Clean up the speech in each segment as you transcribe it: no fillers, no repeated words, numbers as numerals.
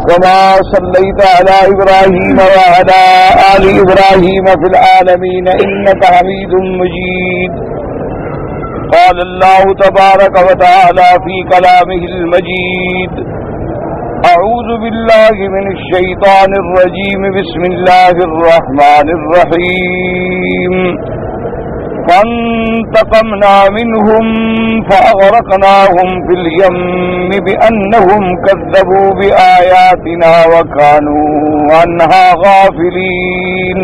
كما صليت على إبراهيم وعلى آل إبراهيم في العالمين إنك حميد مجيد. قال الله تبارك وتعالى في كلامه المجيد: أعوذ بالله من الشيطان الرجيم. بسم الله الرحمن الرحيم. فانتقمنا منهم فأغرقناهم في اليم بأنهم كذبوا بآياتنا وكانوا عنها غافلين.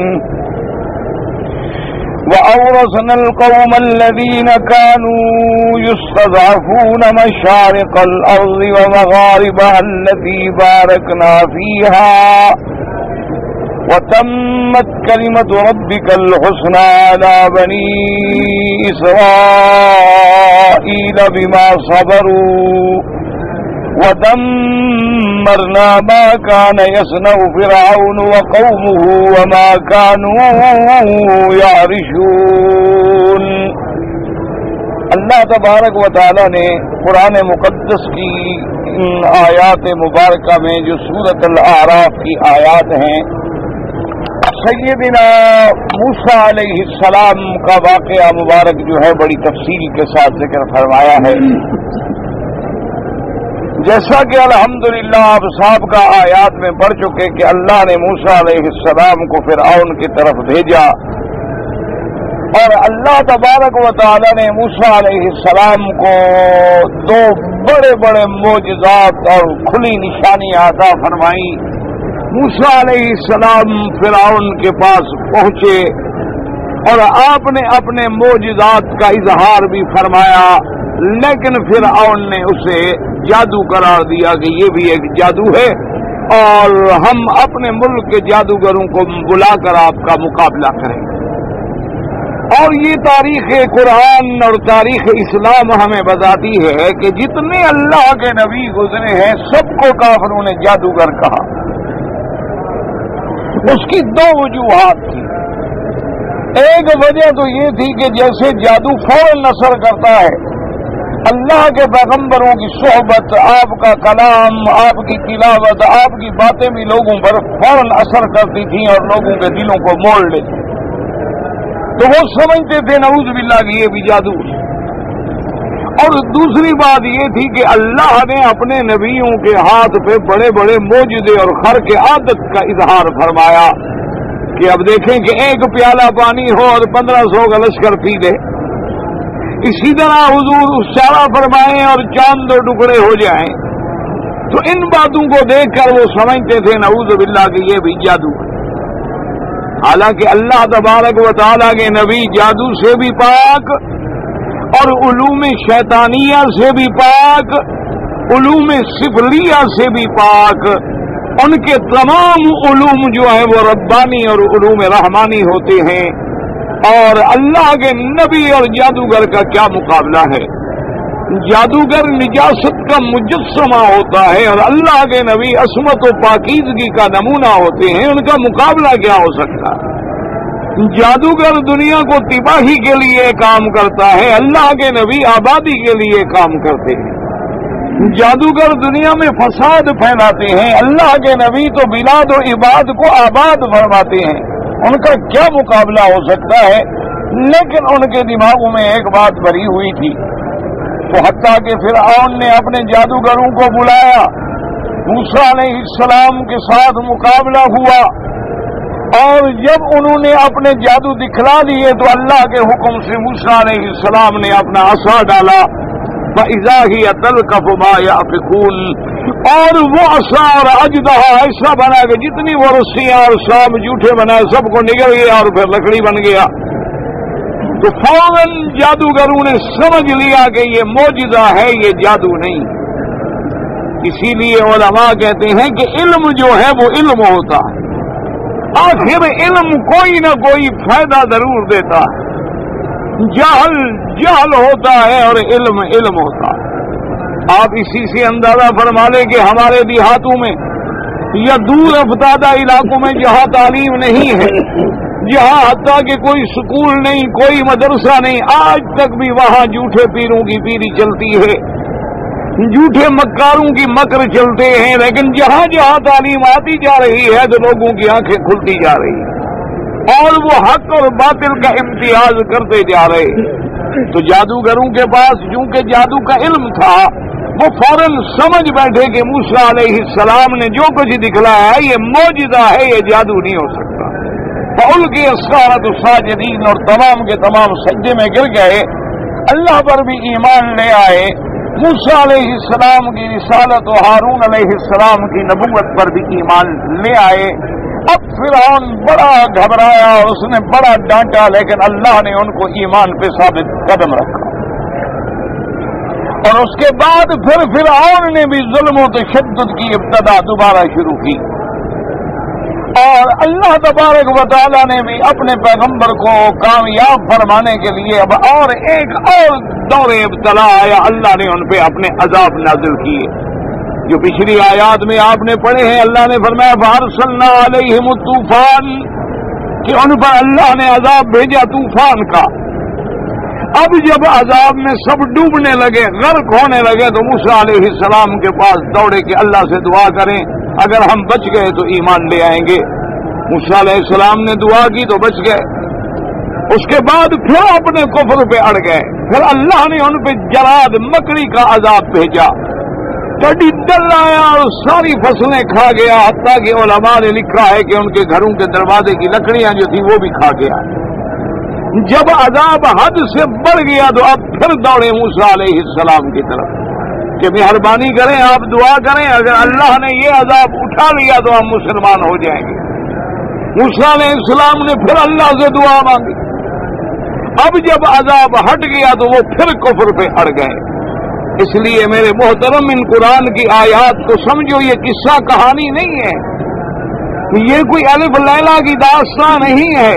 وأورثنا القوم الذين كانوا يستضعفون مشارق الأرض ومغاربها التي باركنا فيها وتمت كلمة ربك الحسنى على بني إسرائيل بما صبروا ودمرنا ما كان يصنع فرعون وقومه وما كانوا يعرشون. اللہ تبارک و تعالی نے قرآن مقدس کی ان آیات مبارکہ میں جو سورۃ الاعراف کی آیات ہیں سیدنا موسیٰ علیہ السلام کا واقعہ مبارک جو ہے بڑی تفصیل کے ساتھ ذکر فرمایا ہے. جیسا کہ الحمدللہ آپ صاحب کا آیات میں پڑھ چکے کہ اللہ نے موسیٰ علیہ السلام کو فرعون کی طرف بھیجا اور اللہ تبارک و تعالی نے موسیٰ علیہ السلام کو دو بڑے بڑے معجزات اور کھلی نشانیاں عطا فرمائیں. موسیٰ علیہ السلام فرعون کے پاس پہنچے اور آپ نے اپنے معجزات کا اظہار بھی فرمایا، لیکن فرعون نے اسے جادو قرار دیا کہ یہ بھی ایک جادو ہے اور ہم اپنے ملک کے جادوگروں کو بلا کر آپ کا مقابلہ کریں. اور یہ تاریخ قرآن اور تاریخ اسلام ہمیں بتاتی ہے کہ جتنے اللہ کے نبی گزرے ہیں سب کو کافروں نے جادوگر کہا. اس کی دو وجوہات تھی. ایک وجہ تو یہ تھی کہ جیسے جادو فوراً اثر کرتا ہے، اللہ کے پیغمبروں کی صحبت، آپ کا کلام، آپ کی تلاوت، آپ کی باتیں بھی لوگوں پر فوراً اثر کرتی تھیں اور لوگوں کے دلوں کو موڑ لیتی. تو وہ سمجھتے تھے نعوذ باللہ کہ یہ بھی جادو ہے. اور دوسری بات یہ تھی کہ اللہ نے اپنے نبیوں کے ہاتھ پہ بڑے بڑے معجزے اور خرق عادت کا اظہار فرمایا کہ اب دیکھیں کہ ایک پیالہ پانی ہو اور 1500 کا لشکر پی لے. اسی طرح حضور اشارہ فرمائیں اور چاند دو ٹکڑے ہو جائیں. تو ان باتوں کو دیکھ کر وہ سمجھتے تھے نعوذ باللہ کہ یہ بھی جادو ہے. حالانکہ اللہ تبارک و تعالیٰ کے نبی جادو سے بھی پاک اور علوم شیطانیہ سے بھی پاک، علوم سفلیہ سے بھی پاک. ان کے تمام علوم جو ہیں وہ ربانی اور علوم رحمانی ہوتے ہیں. اور اللہ کے نبی اور جادوگر کا کیا مقابلہ ہے؟ جادوگر نجاست کا مجسمہ ہوتا ہے اور اللہ کے نبی عصمت و پاکیزگی کا نمونہ ہوتے ہیں. ان کا مقابلہ کیا ہو سکتا ہے؟ جادوگر دنیا کو تباہی کے لیے کام کرتا ہے، اللہ کے نبی آبادی کے لیے کام کرتے ہیں. جادوگر دنیا میں فساد پھیلاتے ہیں، اللہ کے نبی تو بلاد و عباد کو آباد فرماتے ہیں. ان کا کیا مقابلہ ہو سکتا ہے؟ لیکن ان کے دماغوں میں ایک بات بھری ہوئی تھی. تو حتیٰ کہ فرعون نے اپنے جادوگروں کو بلایا، موسیٰ علیہ السلام کے ساتھ مقابلہ ہوا اور جب انہوں نے اپنے جادو دکھلا دیے تو اللہ کے حکم سے موسیٰ علیہ السلام نے اپنا عصا ڈالا، فَإِذَا هِيَ تَلْقَفُ مَا يَأْفِكُونَ، اور وہ عصا اور اجدہا ایسا بنا کہ جتنی وہ رسیاں اور سانپ جھوٹے بنائے سب کو نگل گیا اور پھر لکڑی بن گیا. تو فوراً جادوگروں نے سمجھ لیا کہ یہ معجزہ ہے، یہ جادو نہیں. اسی لیے علماء کہتے ہیں کہ علم جو ہے وہ علم ہوتا ہے، آخر علم کوئی نہ کوئی فائدہ ضرور دیتا ہے. جہل ہوتا ہے اور علم ہوتا ہے. آپ اسی سے اندازہ فرما لیں کہ ہمارے دیہاتوں میں یا دور افتادہ علاقوں میں جہاں تعلیم نہیں ہے، جہاں حتیٰ کہ کوئی سکول نہیں، کوئی مدرسہ نہیں، آج تک بھی وہاں جھوٹے پیروں کی پیری چلتی ہے. جھوٹے مکاروں کی مکر چلتے ہیں، لیکن جہاں جہاں تعلیم آتی جا رہی ہے تو لوگوں کی آنکھیں کھلتی جا رہی ہیں اور وہ حق اور باطل کا امتیاز کرتے جا رہے۔ تو جادوگروں کے پاس چونکہ جادو کا علم تھا، وہ فوراً سمجھ بیٹھے کہ موسیٰ علیہ السلام نے جو کچھ دکھلایا ہے یہ معجزہ ہے، یہ جادو نہیں ہو سکتا۔ فَأُلْقِيَ السَّحَرَةُ ساجدین، اور تمام کے تمام سجدے میں گر گئے، اللہ پر بھی ایمان لے آئے، موسیٰ علیہ السلام کی رسالت و ہارون علیہ السلام کی نبوت پر بھی ایمان لے آئے۔ اب فرعون بڑا گھبرایا اور اس نے بڑا ڈانٹا، لیکن اللہ نے ان کو ایمان پہ ثابت قدم رکھا۔ اور اس کے بعد پھر فرعون نے بھی ظلم و تشدد کی ابتدا دوبارہ شروع کی، اور اللہ تبارک و تعالیٰ نے بھی اپنے پیغمبر کو کامیاب فرمانے کے لیے اب اور ایک اور دور ابتلا آیا، اللہ نے ان پہ اپنے عذاب نازل کیے جو پچھلی آیات میں آپ نے پڑھے ہیں۔ اللہ نے فرمایا فَأَرْسَلْنَا عَلَيْهِمُ الطُّوفَانَ، کہ ان پر اللہ نے عذاب بھیجا طوفان کا۔ اب جب عذاب میں سب ڈوبنے لگے، غرق ہونے لگے، تو موسیٰ علیہ السلام کے پاس دوڑے کہ اللہ سے دعا کریں، اگر ہم بچ گئے تو ایمان لے آئیں گے۔ موسیٰ علیہ السلام نے دعا کی تو بچ گئے۔ اس کے بعد پھر اپنے کفر پہ اڑ گئے، پھر اللہ نے ان پہ جراد مکڑی کا عذاب بھیجا، ٹڈی دل آیا اور ساری فصلیں کھا گیا، حتیٰ کہ علماء نے لکھا ہے کہ ان کے گھروں کے دروازے کی لکڑیاں جو تھی وہ بھی کھا گیا۔ جب عذاب حد سے بڑھ گیا تو اب پھر دوڑے موسیٰ علیہ السلام کی طرف کہ مہربانی کریں، آپ دعا کریں، اگر اللہ نے یہ عذاب اٹھا لیا تو ہم مسلمان ہو جائیں گے۔ موسیٰ علیہ السلام نے پھر اللہ سے دعا مانگی۔ اب جب عذاب ہٹ گیا تو وہ پھر کفر پہ اڑ گئے۔ اس لیے میرے محترم، ان قرآن کی آیات کو سمجھو، یہ قصہ کہانی نہیں ہے، یہ کوئی الف لیلا کی داستان نہیں ہے،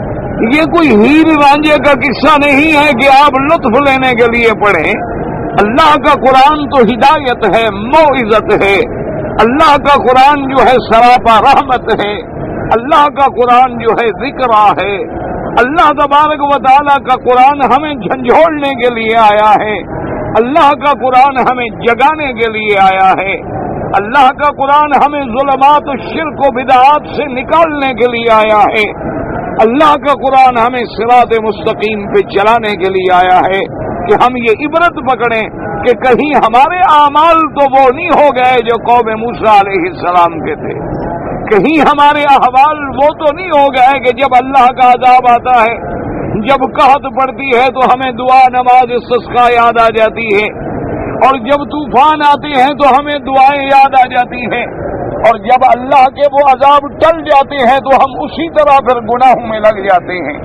یہ کوئی ہیر رانجھے کا قصہ نہیں ہے کہ آپ لطف لینے کے لیے پڑھیں۔ اللہ کا قرآن تو ہدایت ہے، موعظت ہے۔ اللہ کا قرآن جو ہے سراپا رحمت ہے۔ اللہ کا قرآن جو ہے ذکر ہے۔ اللہ تبارک و تعالیٰ کا قرآن ہمیں جھنجھوڑنے کے لیے آیا ہے۔ اللہ کا قرآن ہمیں جگانے کے لیے آیا ہے۔ اللہ کا قرآن ہمیں ظلمات و شرک و بدعات سے نکالنے کے لیے آیا ہے۔ اللہ کا قرآن ہمیں صراط مستقیم پہ چلانے کے لیے آیا ہے کہ ہم یہ عبرت پکڑیں کہ کہیں ہمارے اعمال تو وہ نہیں ہو گئے جو قوم موسیٰ علیہ السلام کے تھے، کہیں ہمارے احوال وہ تو نہیں ہو گئے کہ جب اللہ کا عذاب آتا ہے، جب قحط پڑتی ہے تو ہمیں دعا نماز استسقاء یاد آ جاتی ہے، اور جب طوفان آتے ہیں تو ہمیں دعائیں یاد آ جاتی ہیں، اور جب اللہ کے وہ عذاب ٹل جاتے ہیں تو ہم اسی طرح پھر گناہوں میں لگ جاتے ہیں۔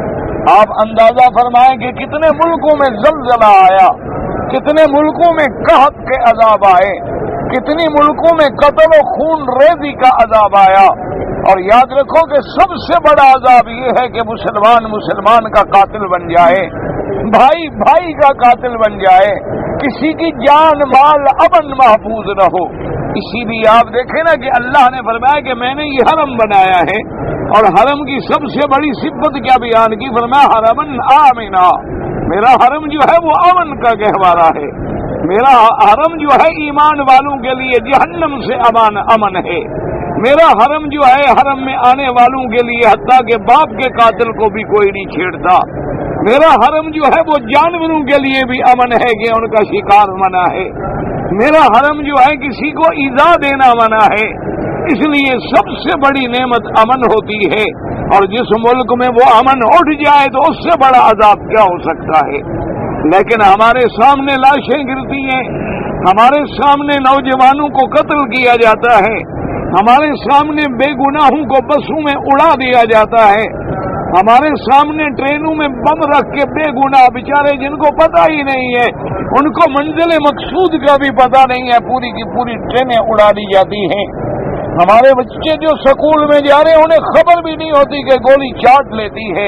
آپ اندازہ فرمائیں کہ کتنے ملکوں میں زلزلہ آیا، کتنے ملکوں میں قحط کے عذاب آئے، کتنی ملکوں میں قتل و خون ریزی کا عذاب آیا، اور یاد رکھو کہ سب سے بڑا عذاب یہ ہے کہ مسلمان کا قاتل بن جائے، بھائی بھائی کا قاتل بن جائے، کسی کی جان مال امن محفوظ نہ ہو۔ اسی لیے آپ دیکھیں نا کہ اللہ نے فرمایا کہ میں نے یہ حرم بنایا ہے، اور حرم کی سب سے بڑی صفت کیا بیان کی، فرمایا حرمن آمنا، میرا حرم جو ہے وہ امن کا گہوارہ ہے، میرا حرم جو ہے ایمان والوں کے لیے جہنم سے امن ہے، میرا حرم جو ہے حرم میں آنے والوں کے لیے حتیٰ کہ باپ کے قاتل کو بھی کوئی نہیں چھیڑتا، میرا حرم جو ہے وہ جانوروں کے لیے بھی امن ہے کہ ان کا شکار منع ہے، میرا حرم جو ہے کسی کو ایذا دینا منع ہے۔ اس لیے سب سے بڑی نعمت امن ہوتی ہے، اور جس ملک میں وہ امن اٹھ جائے تو اس سے بڑا عذاب کیا ہو سکتا ہے۔ لیکن ہمارے سامنے لاشیں گرتی ہیں، ہمارے سامنے نوجوانوں کو قتل کیا جاتا ہے، ہمارے سامنے بے گناہوں کو بسوں میں اڑا دیا جاتا ہے، ہمارے سامنے ٹرینوں میں بم رکھ کے بے گناہ بیچارے جن کو پتہ ہی نہیں ہے، ان کو منزل مقصود کا بھی پتہ نہیں ہے، پوری کی پوری ٹرینیں اڑا دی جاتی ہیں۔ ہمارے بچے جو سکول میں جا رہے ہیں انہیں خبر بھی نہیں ہوتی کہ گولی چاٹ لیتی ہے۔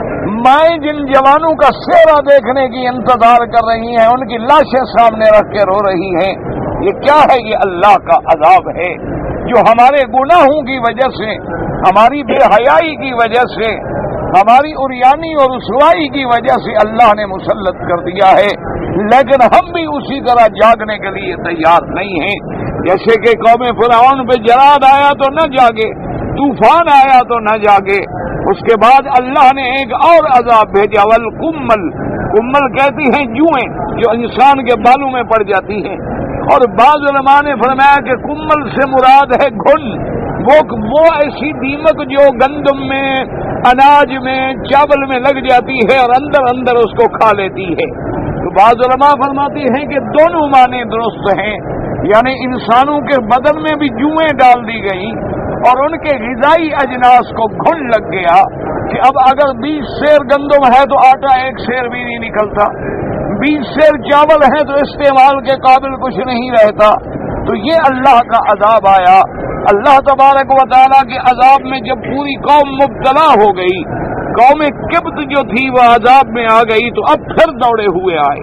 مائیں جن جوانوں کا چہرہ دیکھنے کی انتظار کر رہی ہیں ان کی لاشیں سامنے رکھ کے رو رہی ہیں۔ یہ کیا ہے؟ یہ اللہ کا عذاب ہے جو ہمارے گناہوں کی وجہ سے، ہماری بے حیائی کی وجہ سے، ہماری عریانی اور رسوائی کی وجہ سے اللہ نے مسلط کر دیا ہے۔ لیکن ہم بھی اسی طرح جاگنے کے لیے تیار نہیں ہیں. جیسے کہ قوم فرعون پہ جراد آیا تو نہ جاگے، طوفان آیا تو نہ جاگے. اس کے بعد اللہ نے ایک اور عذاب بھیجا، والقمل. کمل کہتی ہیں جوئیں جو انسان کے بالوں میں پڑ جاتی ہیں، اور بعض علماء نے فرمایا کہ کمل سے مراد ہے گھن، وہ ایسی دیمک جو گندم میں، اناج میں، چاول میں لگ جاتی ہے اور اندر اندر اس کو کھا لیتی ہے. تو بعض علماء فرماتی ہیں کہ دونوں معنی درست ہیں، یعنی انسانوں کے بدن میں بھی جوئیں ڈال دی گئی اور ان کے غذائی اجناس کو گھن لگ گیا کہ اب اگر 20 سیر گندم ہے تو آٹا 1 سیر بھی نہیں نکلتا، 20 سیر چاول ہے تو استعمال کے قابل کچھ نہیں رہتا. تو یہ اللہ کا عذاب آیا. اللہ تبارک و تعالیٰ کے عذاب میں جب پوری قوم مبتلا ہو گئی، قوم قبط جو تھی وہ عذاب میں آ گئی، تو اب پھر دوڑے ہوئے آئے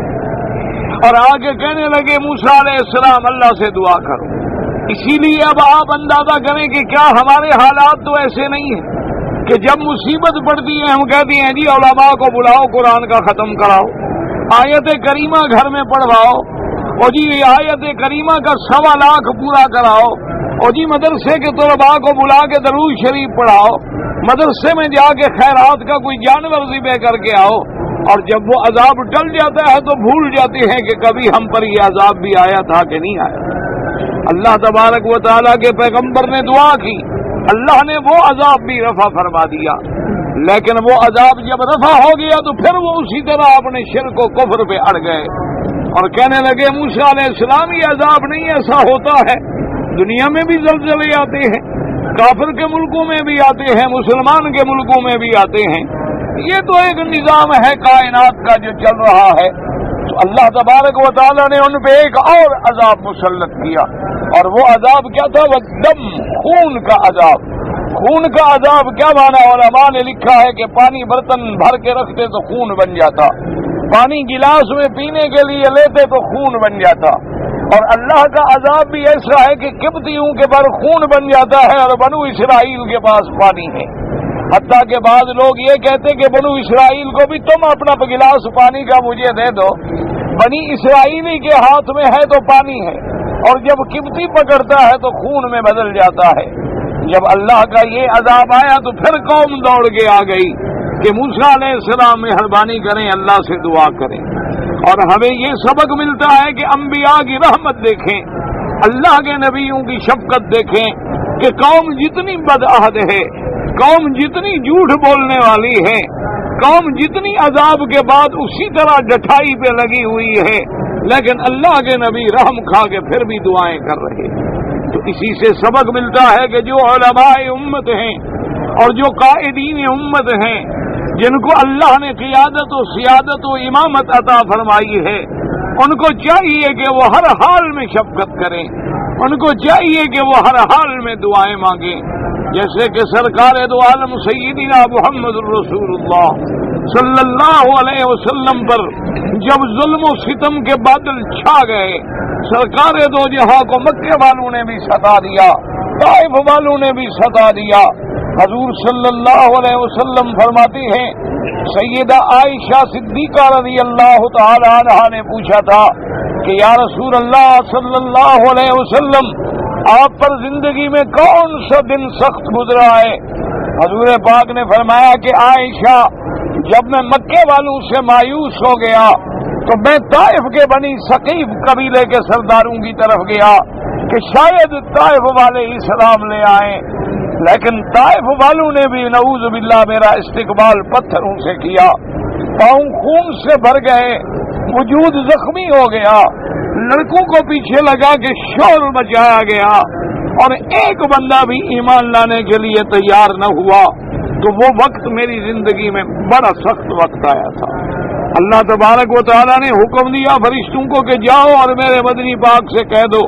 اور آگے کہنے لگے موسیٰ علیہ السلام اللہ سے دعا کرو. اسی لیے اب آپ اندازہ کریں کہ کیا ہمارے حالات تو ایسے نہیں ہیں کہ جب مصیبت پڑتی ہے ہم کہتے ہیں جی علماء کو بلاؤ، قرآن کا ختم کراؤ، آیت کریمہ گھر میں پڑھواؤ، اور جی آیت کریمہ کا 1.25 لاکھ پورا کراؤ، اور جی مدرسے کے طلباء کو بلا کے درود شریف پڑھاؤ، مدرسے میں جا کے خیرات کا کوئی جانور ذبح کر کے آؤ. اور جب وہ عذاب ٹل جاتا ہے تو بھول جاتے ہیں کہ کبھی ہم پر یہ عذاب بھی آیا تھا کہ نہیں آیا. اللہ تبارک و تعالیٰ کے پیغمبر نے دعا کی، اللہ نے وہ عذاب بھی رفع فرما دیا. لیکن وہ عذاب جب رفع ہو گیا تو پھر وہ اسی طرح اپنے شرک و کفر پہ اڑ گئے اور کہنے لگے موسیٰ علیہ السلام یہ عذاب نہیں، ایسا ہوتا ہے، دنیا میں بھی زلزلے آتے ہیں، کافر کے ملکوں میں بھی آتے ہیں، مسلمان کے ملکوں میں بھی آتے ہیں، یہ تو ایک نظام ہے کائنات کا جو چل رہا ہے. تو اللہ تبارک و تعالیٰ نے ان پہ ایک اور عذاب مسلط کیا، اور وہ عذاب کیا تھا؟ وہ دم، خون کا عذاب. خون کا عذاب کیا مانا؟ علماء نے لکھا ہے کہ پانی برتن بھر کے رکھتے تو خون بن جاتا، پانی گلاس میں پینے کے لیے لیتے تو خون بن جاتا. اور اللہ کا عذاب بھی ایسا ہے کہ قبطیوں کے پر خون بن جاتا ہے اور بنو اسرائیل کے پاس پانی ہے. حتیٰ کہ بعض لوگ یہ کہتے کہ بنو اسرائیل کو بھی تم اپنا گلاس پانی کا مجھے دے دو، بنی اسرائیلی کے ہاتھ میں ہے تو پانی ہے، اور جب قبطی پکڑتا ہے تو خون میں بدل جاتا ہے. جب اللہ کا یہ عذاب آیا تو پھر قوم دوڑ کے آ گئی کہ موسیٰ علیہ السلام مہربانی کریں، اللہ سے دعا کریں. اور ہمیں یہ سبق ملتا ہے کہ انبیاء کی رحمت دیکھیں، اللہ کے نبیوں کی شفقت دیکھیں کہ قوم جتنی بدعہد ہے، قوم جتنی جھوٹ بولنے والی ہے، قوم جتنی عذاب کے بعد اسی طرح ڈٹائی پہ لگی ہوئی ہے، لیکن اللہ کے نبی رحم کھا کے پھر بھی دعائیں کر رہے ہیں. تو اسی سے سبق ملتا ہے کہ جو علماء امت ہیں اور جو قائدین امت ہیں، جن کو اللہ نے قیادت و سیادت و امامت عطا فرمائی ہے، ان کو چاہیے کہ وہ ہر حال میں شفقت کریں، ان کو چاہیے کہ وہ ہر حال میں دعائیں مانگیں. جیسے کہ سرکار دو عالم سیدنا محمد رسول اللہ صلی اللہ علیہ وسلم پر جب ظلم و ستم کے بادل چھا گئے، سرکار دو جہاں کو مکے والوں نے بھی ستا دیا، طائف والوں نے بھی ستا دیا. حضور صلی اللہ علیہ وسلم فرماتی ہیں، سیدہ عائشہ صدیقہ رضی اللہ تعالی عنہا نے پوچھا تھا کہ یا رسول اللہ صلی اللہ علیہ وسلم، آپ پر زندگی میں کون سا دن سخت گزرا ہے؟ حضور پاک نے فرمایا کہ عائشہ، جب میں مکے والوں سے مایوس ہو گیا تو میں طائف کے بنی ثقیف قبیلے کے سرداروں کی طرف گیا کہ شاید طائف والے ہی سلام لے آئیں، لیکن طائف والوں نے بھی نعوذ باللہ میرا استقبال پتھروں سے کیا، پاؤں خون سے بھر گئے، وجود زخمی ہو گیا، لڑکوں کو پیچھے لگا کے شور مچایا گیا اور ایک بندہ بھی ایمان لانے کے لیے تیار نہ ہوا. تو وہ وقت میری زندگی میں بڑا سخت وقت آیا تھا. اللہ تبارک و تعالیٰ نے حکم دیا فرشتوں کو کہ جاؤ اور میرے مدنی پاک سے کہہ دو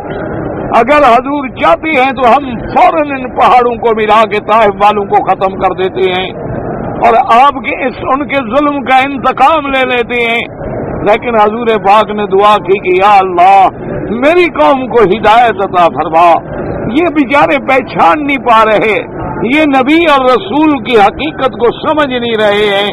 اگر حضور چاہتی ہیں تو ہم فوراً ان پہاڑوں کو ملا کے طائف والوں کو ختم کر دیتے ہیں اور آپ کے ان کے ظلم کا انتقام لے لیتے ہیں. لیکن حضور پاک نے دعا کی کہ یا اللہ میری قوم کو ہدایت عطا فرما، یہ بیچارے پہچان نہیں پا رہے، یہ نبی اور رسول کی حقیقت کو سمجھ نہیں رہے ہیں،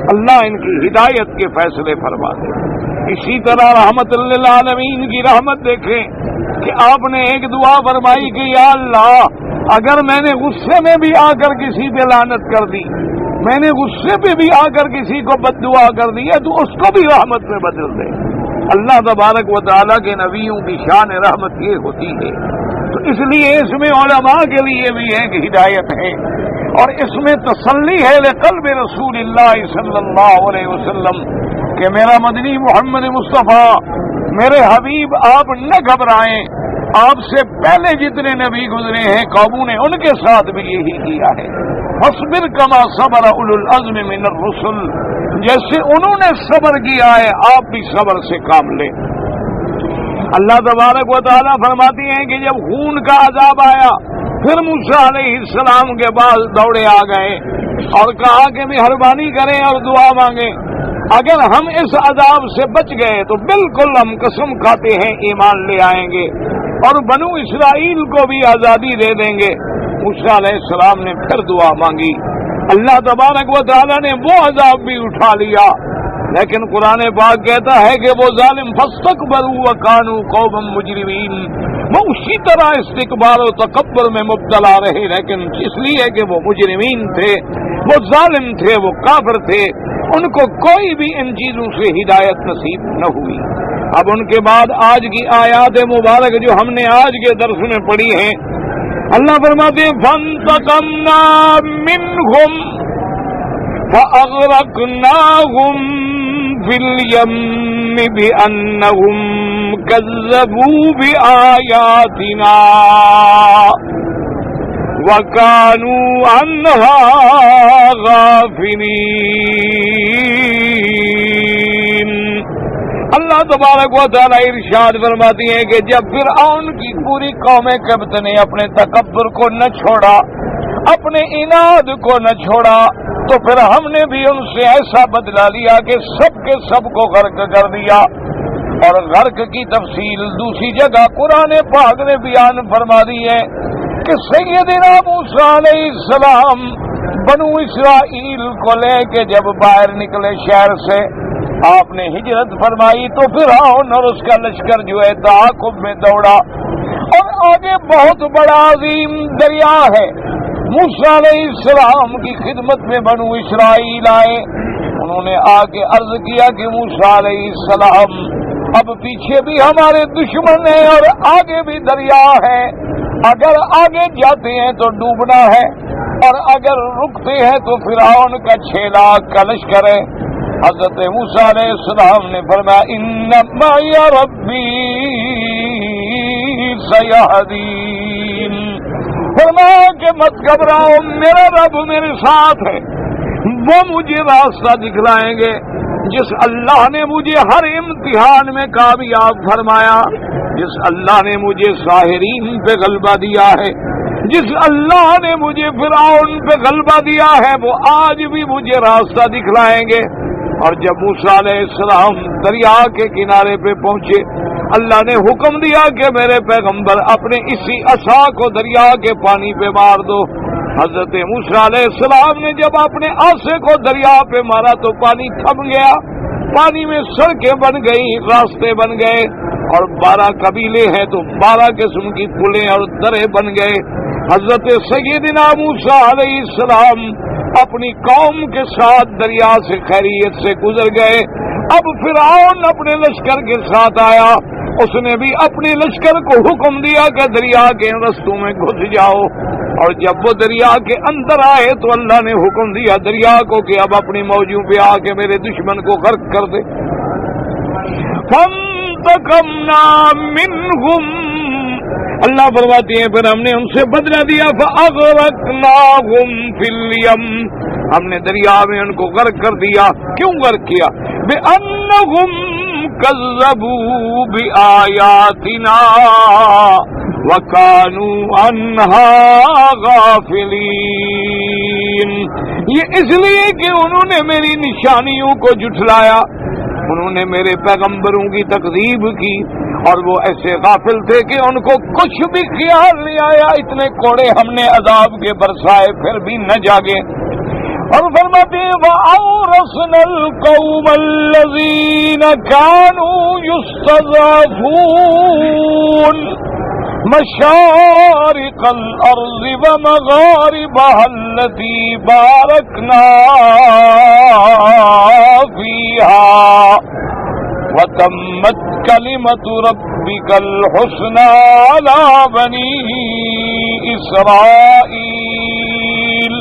اللہ ان کی ہدایت کے فیصلے فرما دے۔ اسی طرح رحمت للعالمین کی رحمت دیکھیں کہ آپ نے ایک دعا فرمائی کہ یا اللہ اگر میں نے غصے میں بھی آ کر کسی پہ لعنت کر دی، میں نے غصے پہ بھی آ کر کسی کو بد دعا کر دی ہے تو اس کو بھی رحمت میں بدل دے۔ اللہ تبارک و تعالیٰ کے نبیوں کی شان رحمت یہ ہوتی ہے، تو اس لیے اس میں علماء کے لیے بھی ایک ہدایت ہے اور اس میں تسلی ہے لقلب رسول اللہ صلی اللہ علیہ وسلم کہ میرا مدنی محمد مصطفیٰ، میرے حبیب، آپ نہ گھبرائیں، آپ سے پہلے جتنے نبی گزرے ہیں قوموں نے ان کے ساتھ بھی یہی کیا ہے۔ فاصبر کما صبر اولو العزم من الرسل، جیسے انہوں نے صبر کیا ہے آپ بھی صبر سے کام لیں۔ اللہ تبارک و تعالیٰ فرماتی ہیں کہ جب خون کا عذاب آیا پھر موسیٰ علیہ السلام کے بعد دوڑے آ گئے اور کہا کہ مہربانی کریں اور دعا مانگیں، اگر ہم اس عذاب سے بچ گئے تو بالکل ہم قسم کھاتے ہیں ایمان لے آئیں گے اور بنو اسرائیل کو بھی آزادی دے دیں گے۔ موسیٰ علیہ السلام نے پھر دعا مانگی، اللہ تبارک و تعالیٰ نے وہ عذاب بھی اٹھا لیا، لیکن قرآن پاک کہتا ہے کہ وہ ظالم فاستکبروا وکانوا قوما مجرمین، وہ اسی طرح استکبار و تکبر میں مبتلا رہے، لیکن اس لیے کہ وہ مجرمین تھے، وہ ظالم تھے، وہ کافر تھے، ان کو کوئی بھی ان چیزوں سے ہدایت نصیب نہ ہوئی۔ اب ان کے بعد آج کی آیات مبارک جو ہم نے آج کے درس میں پڑھی ہیں، اللہ فرماتے ہیں فانتقمنا منہم فاغرقناہم فی الیم بانہم کذبوا بآیاتنا وَكَانُوا عَنْهَا غَافِلِينَ۔ اللہ تبارک و تعالیٰ ارشاد فرماتی ہے کہ جب فرعون کی پوری قوم قبط نے اپنے تکبر کو نہ چھوڑا، اپنے عناد کو نہ چھوڑا، تو پھر ہم نے بھی ان سے ایسا بدلہ لیا کہ سب کے سب کو غرق کر دیا۔ اور غرق کی تفصیل دوسری جگہ قرآن پاک نے بیان فرما دی ہے کہ سیدنا موسیٰ علیہ السلام بنو اسرائیل کو لے کے جب باہر نکلے شہر سے، آپ نے ہجرت فرمائی تو فرعون اور اس کا لشکر جو ہے تعاقب میں دوڑا، اور آگے بہت بڑا عظیم دریا ہے۔ موسیٰ علیہ السلام کی خدمت میں بنو اسرائیل آئے، انہوں نے آ کے عرض کیا کہ موسیٰ علیہ السلام اب پیچھے بھی ہمارے دشمن ہیں اور آگے بھی دریا ہے، اگر آگے جاتے ہیں تو ڈوبنا ہے اور اگر رکتے ہیں تو فرعون کا 6 لاکھ کا لشکر ہے۔ حضرت موسیٰ علیہ السلام نے فرمایا ان معی ربی سیہدین، فرمایا کہ مت گھبراؤ، میرا رب میرے ساتھ ہے، وہ مجھے راستہ دکھلائیں گے۔ جس اللہ نے مجھے ہر امتحان میں کامیاب فرمایا، جس اللہ نے مجھے ساحرین پہ غلبہ دیا ہے، جس اللہ نے مجھے فرعون پہ غلبہ دیا ہے، وہ آج بھی مجھے راستہ دکھلائیں گے۔ اور جب موسیٰ علیہ السلام دریا کے کنارے پہ پہنچے، اللہ نے حکم دیا کہ میرے پیغمبر اپنے اسی عصا کو دریا کے پانی پہ مار دو۔ حضرت موسیٰ علیہ السلام نے جب اپنے عصا کو دریا پہ مارا تو پانی تھم گیا، پانی میں سڑکیں بن گئی، راستے بن گئے، اور 12 قبیلے ہیں تو 12 قسم کی پلیں اور درے بن گئے۔ حضرت سیدنا موسیٰ علیہ السلام اپنی قوم کے ساتھ دریا سے خیریت سے گزر گئے۔ اب فرعون اپنے لشکر کے ساتھ آیا، اس نے بھی اپنے لشکر کو حکم دیا کہ دریا کے رستوں میں گھس جاؤ، اور جب وہ دریا کے اندر آئے تو اللہ نے حکم دیا دریا کو کہ اب اپنی موجوں پہ آ کے میرے دشمن کو غرق کر دے۔ فانتقمنا منہم، اللہ فرماتے ہیں پھر ہم نے ان سے بدلہ دیا، فاغرقناہم فی الیم، ہم نے دریا میں ان کو غرق کر دیا۔ کیوں غرق کیا؟ بأنہم کذبوا بآیاتنا وَكَانُوا عَنْهَا غَافِلِينَ، یہ اس لیے کہ انہوں نے میری نشانیوں کو جھٹلایا، انہوں نے میرے پیغمبروں کی تکذیب کی، اور وہ ایسے غافل تھے کہ ان کو کچھ بھی خیال نہیں آیا۔ اتنے کوڑے ہم نے عذاب کے برسائے پھر بھی نہ جاگے۔ اور فرماتے ہیں وَأَوْرَثْنَا الْقَوْمَ الَّذِينَ كَانُوا يُسْتَضْعَفُونَ مشارق الأرض ومغاربها التي باركنا فيها وتمت كلمة ربك الحسنى على بني إسرائيل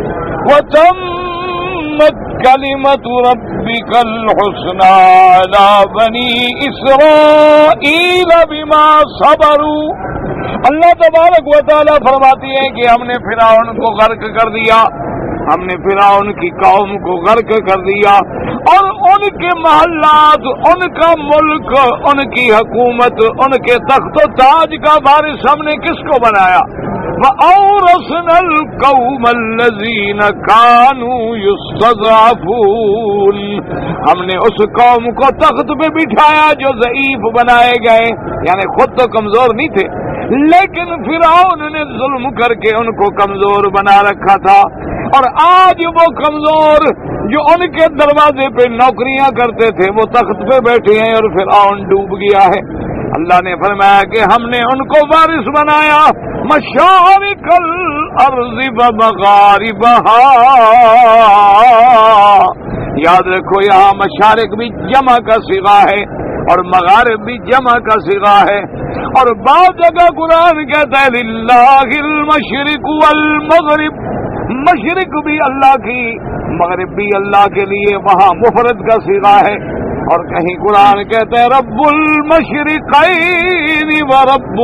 وتمت كلمة ربك الحسنى على بني إسرائيل بما صبروا. اللہ تبارک و تعالیٰ فرماتی ہے کہ ہم نے فرعون کو غرق کر دیا، ہم نے فرعون کی قوم کو غرق کر دیا، اور ان کے محلات، ان کا ملک، ان کی حکومت، ان کے تخت و تاج کا وارث ہم نے کس کو بنایا؟ وَأَوْرَثْنَا الْقَوْمَ الَّذِينَ كَانُوا يُسْتَضْعَفُونَ، ہم نے اس قوم کو تخت پہ بٹھایا جو ضعیف بنائے گئے، یعنی خود تو کمزور نہیں تھے لیکن فرعون نے ظلم کر کے ان کو کمزور بنا رکھا تھا، اور آج وہ کمزور جو ان کے دروازے پہ نوکریاں کرتے تھے وہ تخت پہ بیٹھے ہیں اور فرعون ڈوب گیا ہے. اللہ نے فرمایا کہ ہم نے ان کو وارث بنایا مشارق الارض ومغاربها. یاد رکھو یہاں مشارق بھی جمع کا صیغہ ہے اور مغارب بھی جمع کا صیغہ ہے، اور بعض جگہ قرآن کہتا ہے للہ المشرق والمغرب، مشرق بھی اللہ کی، مغرب بھی اللہ کے لیے، وہاں مفرد کا صیغہ ہے. اور کہیں قرآن کہتا ہے رب المشرقین ورب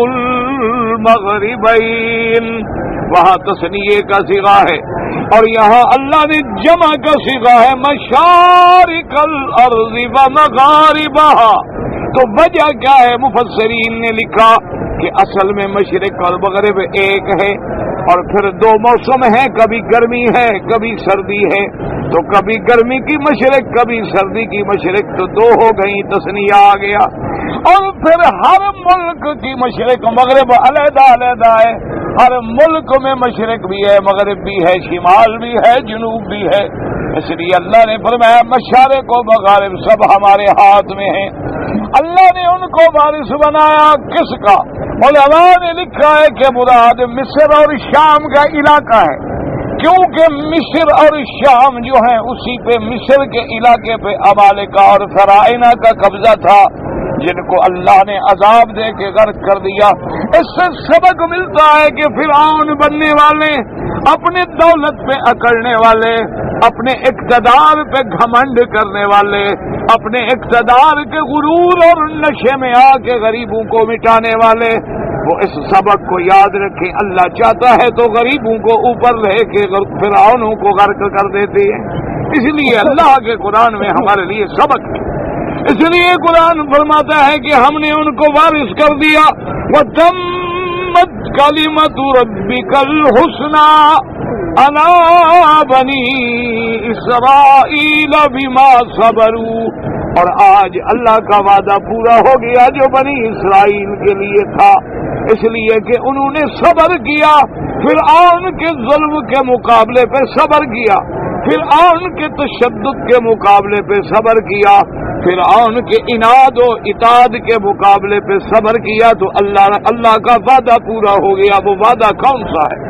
المغربین، وہاں تثنیے کا صیغہ ہے، اور یہاں اللہ نے جمع کا صیغہ ہے مشارق الارض ومغاربها. تو وجہ کیا ہے؟ مفسرین نے لکھا کہ اصل میں مشرق اور مغرب ایک ہے، اور پھر دو موسم ہیں، کبھی گرمی ہے کبھی سردی ہے، تو کبھی گرمی کی مشرق کبھی سردی کی مشرق، تو دو ہو گئی، تثنیہ آ گیا. اور پھر ہر ملک کی مشرق مغرب علیحدہ علیحدہ ہے، ہر ملک میں مشرق بھی ہے، مغرب بھی ہے، شمال بھی ہے، جنوب بھی ہے. اس لیے اللہ نے فرمایا مشارق و مغارب سب ہمارے ہاتھ میں ہیں. اللہ نے ان کو وارث بنایا کس کا؟ علماء نے لکھا ہے کہ مراد مصر اور شام کا علاقہ ہے، کیونکہ مصر اور شام جو ہیں اسی پہ مصر کے علاقے پہ عمالقہ اور فرعونہ کا قبضہ تھا، جن کو اللہ نے عذاب دے کے غرق کر دیا. اس سے سبق ملتا ہے کہ فرعون بننے والے، اپنے دولت پہ اکڑنے والے، اپنے اقتدار پہ گھمنڈ کرنے والے، اپنے اقتدار کے غرور اور نشے میں آ کے غریبوں کو مٹانے والے، وہ اس سبق کو یاد رکھیں. اللہ چاہتا ہے تو غریبوں کو اوپر لے کے فرعونوں کو غرق کر دیتے ہیں. اس لیے اللہ کے قرآن میں ہمارے لیے سبق ہے. اس لیے قرآن فرماتا ہے کہ ہم نے ان کو وارث کر دیا. وَتَمَّتْ كَلِمَةُ رَبِّكَ الْحُسْنَى عَلَى بَنِي إِسْرَائِيلَ بِمَا صَبَرُوا، اور آج اللہ کا وعدہ پورا ہو گیا جو بنی اسرائیل کے لیے تھا، اس لیے کہ انہوں نے صبر کیا، فرعون کے ظلم کے مقابلے پہ صبر کیا، فرعون کے تشدد کے مقابلے پہ صبر کیا، فرعون کے عناد و اطاعت کے مقابلے پہ صبر کیا، تو اللہ کا وعدہ پورا ہو گیا. وہ وعدہ کون سا ہے؟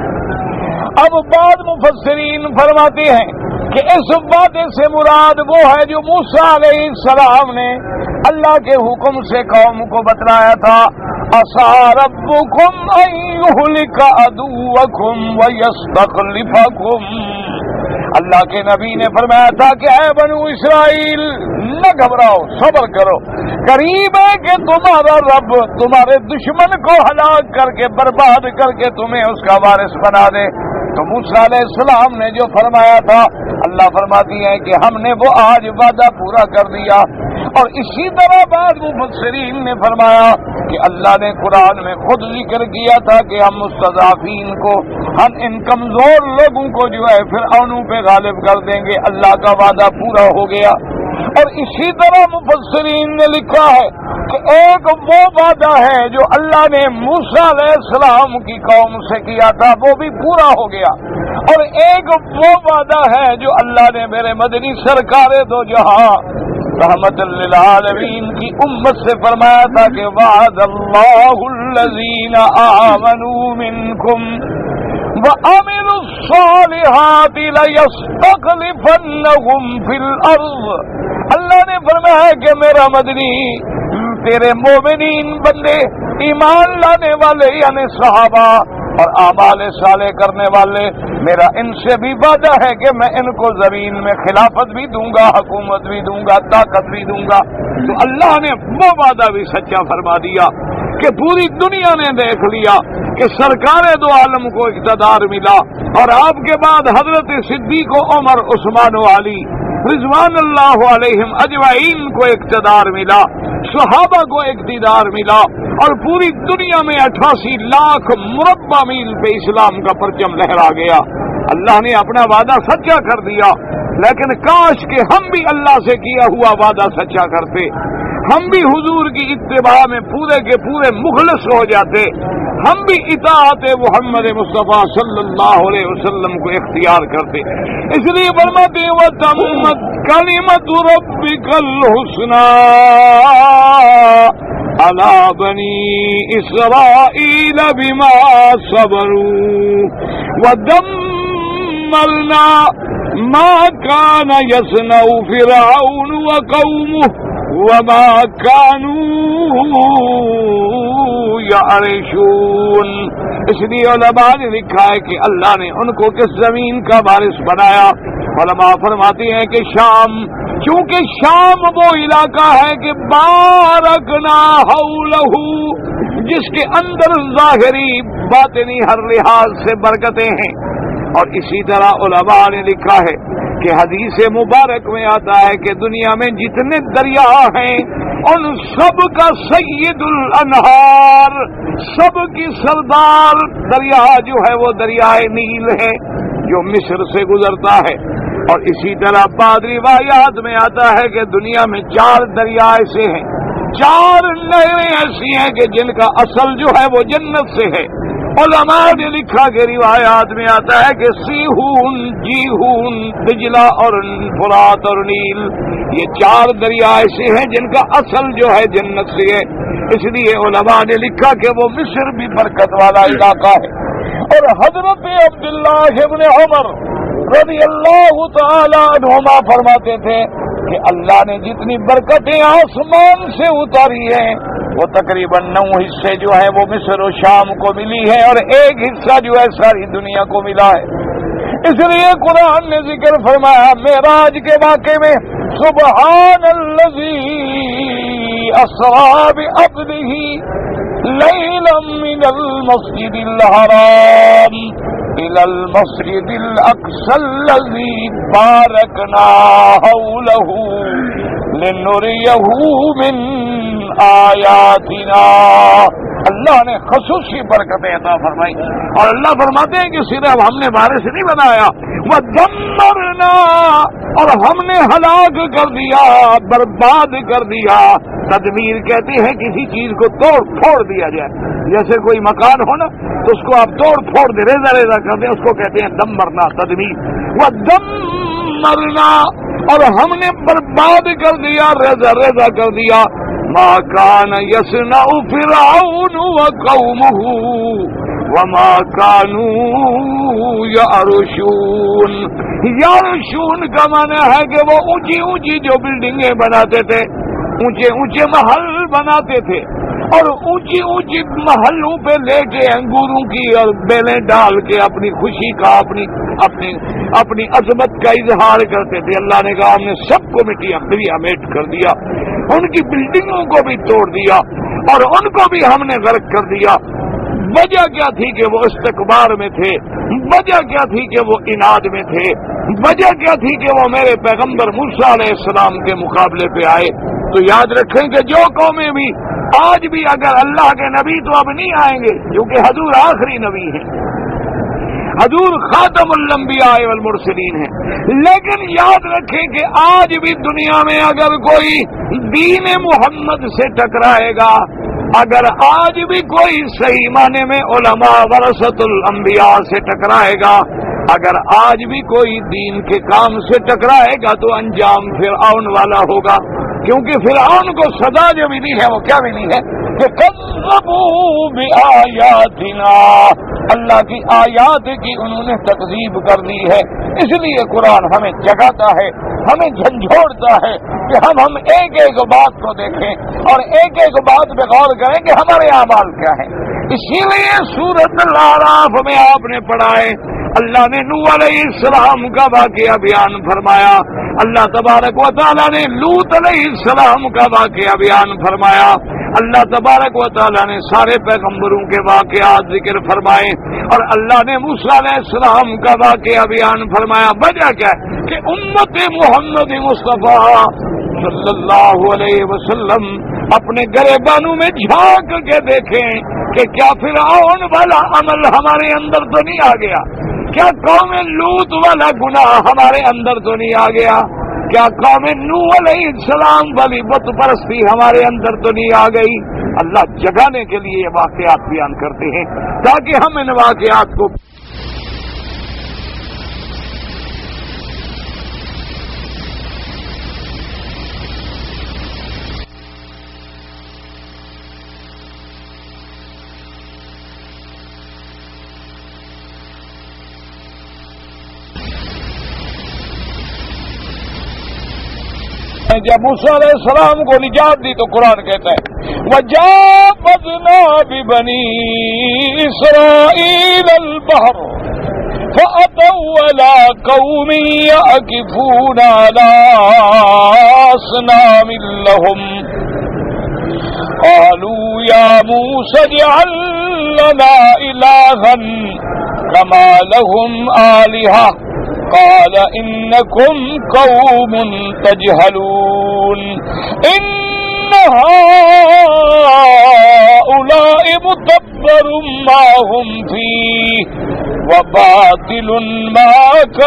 اب بعض مفسرین فرماتے ہیں کہ اس وعدے سے مراد وہ ہے جو موسیٰ علیہ السلام نے اللہ کے حکم سے قوم کو بتلایا تھا. عَصَىٰ رَبُّكُمْ أَن يُهْلِكَ عَدُوَّكُمْ وَيَسْتَخْلِفَكُمْ. اللہ کے نبی نے فرمایا تھا کہ اے بنو اسرائیل نہ گھبراؤ، صبر کرو، قریب ہے کہ تمہارا رب تمہارے دشمن کو ہلاک کر کے برباد کر کے تمہیں اس کا وارث بنا دے. تو موسیٰ علیہ السلام نے جو فرمایا تھا، اللہ فرماتی ہے کہ ہم نے وہ آج وعدہ پورا کر دیا. اور اسی طرح بعض مفسرین نے فرمایا کہ اللہ نے قرآن میں خود ذکر کیا تھا کہ ہم مستضعفین کو، ہم ان کمزور لوگوں کو جو ہے فرعونوں پہ غالب کر دیں گے. اللہ کا وعدہ پورا ہو گیا. اور اسی طرح مفسرین نے لکھا ہے کہ ایک وہ وعدہ ہے جو اللہ نے موسیٰ علیہ السلام کی قوم سے کیا تھا، وہ بھی پورا ہو گیا، اور ایک وہ وعدہ ہے جو اللہ نے میرے مدنی سرکار دو جہاں رحمت للعالمین کی امت سے فرمایا تھا کہ وعد اللہ الذین آمنوا منکم وعملوا الصالحات ليستخلفنهم في الارض۔ اللہ نے فرمایا کہ میرا مدنی تیرے مومنین بندے، ایمان لانے والے یعنی صحابہ اور اعمال صالح کرنے والے، میرا ان سے بھی وعدہ ہے کہ میں ان کو زمین میں خلافت بھی دوں گا، حکومت بھی دوں گا، طاقت بھی دوں گا۔ تو اللہ نے وہ وعدہ بھی سچا فرما دیا کہ پوری دنیا نے دیکھ لیا کہ سرکار دو عالم کو اقتدار ملا، اور آپ کے بعد حضرت صدیق و عمر، عثمان و علی رضوان اللہ علیہم اجمعین کو اقتدار ملا، صحابہ کو اقتدار ملا، اور پوری دنیا میں 88 لاکھ مربع میل پہ اسلام کا پرچم لہرا گیا۔ اللہ نے اپنا وعدہ سچا کر دیا، لیکن کاش کہ ہم بھی اللہ سے کیا ہوا وعدہ سچا کرتے، ہم بھی حضور کی اتباع میں پورے کے پورے مخلص ہو جاتے، ہم بھی اطاعت محمد مصطفیٰ صلی اللہ علیہ وسلم کو اختیار کرتے۔ اس لیے فرماتے ہیں وَتَمَّتْ كَلِمَةُ رَبِّكَ الْحُسْنَى عَلَى بَنِي إِسْرَائِيلَ بِمَا صَبَرُوا وَدَمَّرْنَا مَا كَانَ يَصْنَعُ فِرْعَوْنُ وَقَوْمُهُ وَمَا كَانُوا يَعْرِشُونَ۔ اس لیے علماء نے لکھا ہے کہ اللہ نے ان کو کس زمین کا وارث بنایا۔ علماء فرماتے ہیں کہ شام، چونکہ شام وہ علاقہ ہے کہ بارکنا حولہ، جس کے اندر ظاہری باطنی ہر لحاظ سے برکتیں ہیں، اور اسی طرح علماء نے لکھا ہے کہ حدیث مبارک میں آتا ہے کہ دنیا میں جتنے دریا ہیں ان سب کا سید الانہار، سب کی سردار دریا جو ہے وہ دریائے نیل ہے جو مصر سے گزرتا ہے۔ اور اسی طرح بعض روایات میں آتا ہے کہ دنیا میں 4 دریا ایسے ہیں، 4 نہریں ایسی ہیں کہ جن کا اصل جو ہے وہ جنت سے ہے۔ علماء نے لکھا کہ روایات میں آتا ہے کہ سیہون، جیہون، دجلہ اور فرات اور نیل، یہ 4 دریا ایسے ہیں جن کا اصل جو ہے جنت سے ہے۔ اس لیے علماء نے لکھا کہ وہ مصر بھی برکت والا علاقہ ہے۔ اور حضرت عبداللہ ابن عمر رضی اللہ تعالی عنہما فرماتے تھے کہ اللہ نے جتنی برکتیں آسمان سے اتاری ہیں وہ تقریباً 9 حصے جو ہیں وہ مصر و شام کو ملی ہے، اور 1 حصہ جو ہے ساری دنیا کو ملا ہے۔ اس لیے قرآن نے ذکر فرمایا معراج کے واقعے میں سبحان الذی اسری بعبدہ لیلا من المسجد الحرام إلى المسجد الأقصى الذي باركنا حوله لنريه من آیاتنا۔ اللہ نے خصوصی برکتیں عطا فرمائی، اور اللہ فرماتے ہیں کہ صرف ہم نے بارش نہیں بنایا، وَدَمَّرْنَا، اور ہم نے ہلاک کر دیا، برباد کر دیا۔ تدمیر کہتے ہیں کسی چیز کو توڑ پھوڑ دیا جائے، جیسے کوئی مکان ہو نا تو اس کو آپ توڑ پھوڑ دے، ریزہ ریزہ کر دیں، اس کو کہتے ہیں دمرنا، تدمیر۔ وَدَمَّرْنَا، اور ہم نے برباد کر دیا، ریزہ ریزہ کر دیا، ما كان يصنع فرعون وقومه وما كانوا يعرشون۔ یعرشون کا معنی ہے کہ وہ اونچی اونچی جو بلڈنگیں بناتے تھے، اونچے اونچے محل بناتے تھے، اور اونچی اونچی محلوں پہ لے کے انگوروں کی اور بیلیں ڈال کے اپنی خوشی کا، اپنی عظمت کا اظہار کرتے تھے۔ اللہ نے کہا ہم نے سب کو مٹی میٹ کر دیا، ان کی بلڈنگوں کو بھی توڑ دیا، اور ان کو بھی ہم نے غرق کر دیا۔ وجہ کیا تھی کہ وہ استکبار میں تھے، وجہ کیا تھی کہ وہ عناد میں تھے، وجہ کیا تھی کہ وہ میرے پیغمبر موسیٰ علیہ السلام کے مقابلے پہ آئے۔ تو یاد رکھیں کہ جو قومیں بھی آج بھی اگر اللہ کے نبی تو اب نہیں آئیں گے کیونکہ حضور آخری نبی ہیں، حضور خاتم الانبیاء والمرسلین ہیں. لیکن یاد رکھیں کہ آج بھی دنیا میں اگر کوئی دین محمد سے ٹکرائے گا، اگر آج بھی کوئی صحیح معنی میں علماء ورثۃ الانبیاء سے ٹکرائے گا، اگر آج بھی کوئی دین کے کام سے ٹکرائے گا تو انجام فرعون والا ہوگا. کیونکہ فرعون کو سزا جو ملی ہے وہ کیا ملی ہے کہ کذبوا بآیاتنا، اللہ کی آیات کی انہوں نے تکذیب کر دی ہے. اس لیے قرآن ہمیں جگاتا ہے، ہمیں جھنجھوڑتا ہے کہ ہم ایک ایک بات کو دیکھیں اور ایک ایک بات پہ غور کریں کہ ہمارے اعمال کیا ہیں. اسی لیے سورۃ الاعراف میں آپ نے پڑھا ہے، اللہ نے نوح علیہ السلام کا واقعہ بیان فرمایا، اللہ تبارک و تعالیٰ نے لوط علیہ السلام کا واقعہ بیان فرمایا، اللہ تبارک و تعالیٰ نے سارے پیغمبروں کے واقعات ذکر فرمائے، اور اللہ نے موسیٰ علیہ السلام کا واقعہ بیان فرمایا. وجہ کیا ہے کہ امت محمد مصطفیٰ صلی اللہ علیہ وسلم اپنے گریبانوں میں جھانک کے دیکھیں کہ کیا فرعون والا عمل ہمارے اندر تو نہیں آ گیا، کیا قوم لوط والا گناہ ہمارے اندر تو نہیں آ گیا، کیا قوم نوح علیہ السلام والی بت پرستی ہمارے اندر تو نہیں آ گئی. اللہ جگانے کے لیے یہ واقعات بیان کرتے ہیں تاکہ ہم ان واقعات کو جب موسیٰ علیہ السلام کو نجات دی تو قرآن کہتا ہے وَجَاوَزْنَا بِبَنِي إِسْرَائِيلَ الْبَحْرَ فَأَتَوْا عَلَىٰ قَوْمٍ يَعْكِفُونَ عَلَىٰ أَصْنَامٍ لَهُمْ قَالُوا يَا مُوسَى اجْعَل لَّنَا إِلَٰهًا كَمَا لَهُمْ آلِهَةٌ قال إنكم قوم تجهلون إن هؤلاء متبر ما هم فيه وباطل ما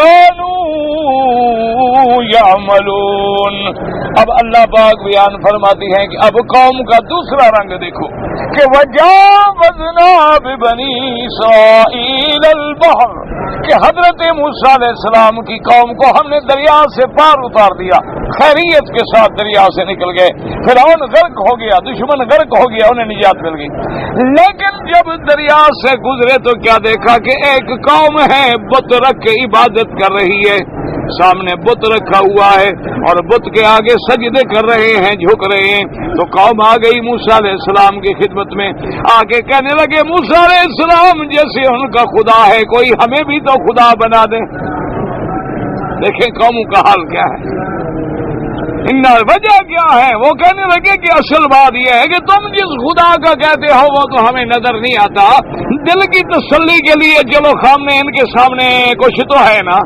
كانوا يعملون. اب اللہ پاک بیان فرماتی ہیں کہ اب قوم کا دوسرا رنگ دیکھو کہ وجاوزنا ببنی اسرائیل البحر، کہ حضرت موسیٰ علیہ السلام کی قوم کو ہم نے دریا سے پار اتار دیا، خیریت کے ساتھ دریا سے نکل گئے. فرعون غرق ہو گیا، دشمن غرق ہو گیا، انہیں نجات مل گئی. لیکن جب دریا سے گزرے تو کیا دیکھا کہ ایک قوم ہے بت رکھ کے عبادت کر رہی ہے، سامنے بت رکھا ہوا ہے اور بت کے آگے سجدے کر رہے ہیں، جھک رہے ہیں. تو قوم آ گئی موسیٰ علیہ السلام کی خدمت میں، آ کے کہنے لگے موسیٰ علیہ السلام جیسے ان کا خدا ہے کوئی ہمیں بھی تو خدا بنا دے. دیکھیں قوموں کا حال کیا ہے، ان وجہ کیا ہے. وہ کہنے لگے کہ اصل بات یہ ہے کہ تم جس خدا کا کہتے ہو وہ تو ہمیں نظر نہیں آتا، دل کی تسلی کے لیے چلو سامنے ان کے سامنے کچھ تو ہے نا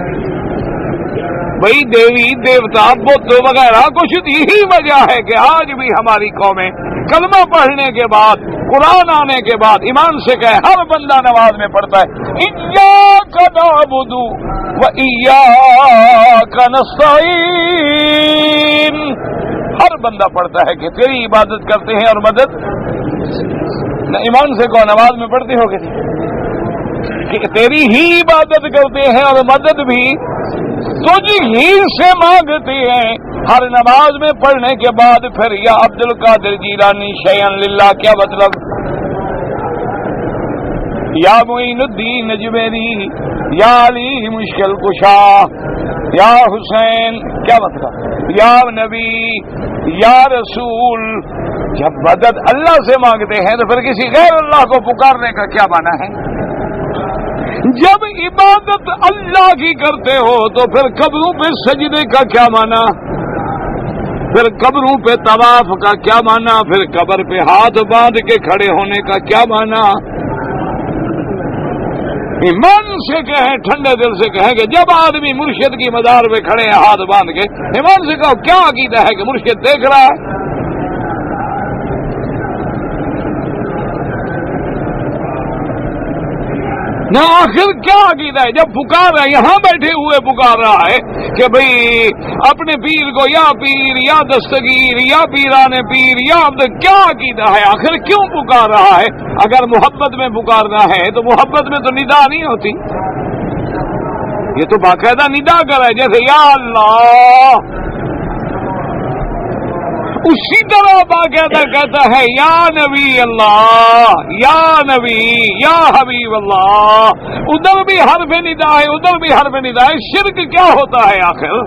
بھئی، دیوی دیوتا بت وغیرہ کچھ. یہی وجہ ہے کہ آج بھی ہماری قومیں کلمہ پڑھنے کے بعد، قرآن آنے کے بعد ایمان سے کہے، ہر بندہ نماز میں پڑھتا ہے ایاک نعبد و ایاک نستعین. ہر بندہ پڑھتا ہے کہ تیری عبادت کرتے ہیں اور مدد. ایمان سے کہو نماز میں پڑھتے ہو کہ تیری ہی عبادت کرتے ہیں اور مدد بھی تجھ ہی سے مانگتے ہیں. ہر نماز میں پڑھنے کے بعد پھر یا عبد القادر جیلانی شیئن للہ، کیا مطلب؟ یا معین الدین اجمیری، یا علی مشکل کشا، یا حسین، کیا مطلب؟ یا نبی، یا رسول. جب مدد اللہ سے مانگتے ہیں تو پھر کسی غیر اللہ کو پکارنے کا کیا معنی ہے؟ جب عبادت اللہ کی کرتے ہو تو پھر قبروں پہ سجدے کا کیا معنی، پھر قبروں پہ طواف کا کیا معنی، پھر قبر پہ ہاتھ باندھ کے کھڑے ہونے کا کیا معنی. ایمان سے کہیں، ٹھنڈے دل سے کہیں کہ جب آدمی مرشد کی مزار پہ کھڑے ہیں ہاتھ باندھ کے، ایمان سے کہو کیا عقیدہ ہے کہ مرشد دیکھ رہا ہے؟ نہ آخر کیا عقیدہ ہے جب پکار رہا ہے یہاں بیٹھے ہوئے پکار رہا ہے کہ بھئی اپنے پیر کو یا پیر یا دستگیر یا پیران پیر یا کیا عقیدہ ہے آخر کیوں پکار رہا ہے؟ اگر محبت میں پکارنا ہے تو محبت میں تو ندا نہیں ہوتی، یہ تو باقاعدہ ندا کر رہا ہے جیسے یا اللہ، اسی طرح باقاعدہ کہتا ہے یا نبی اللہ یا نبی یا حبیب اللہ، ادھر بھی حرف ندا ہے ادھر بھی حرف ندا ہے۔ شرک کیا ہوتا ہے آخر؟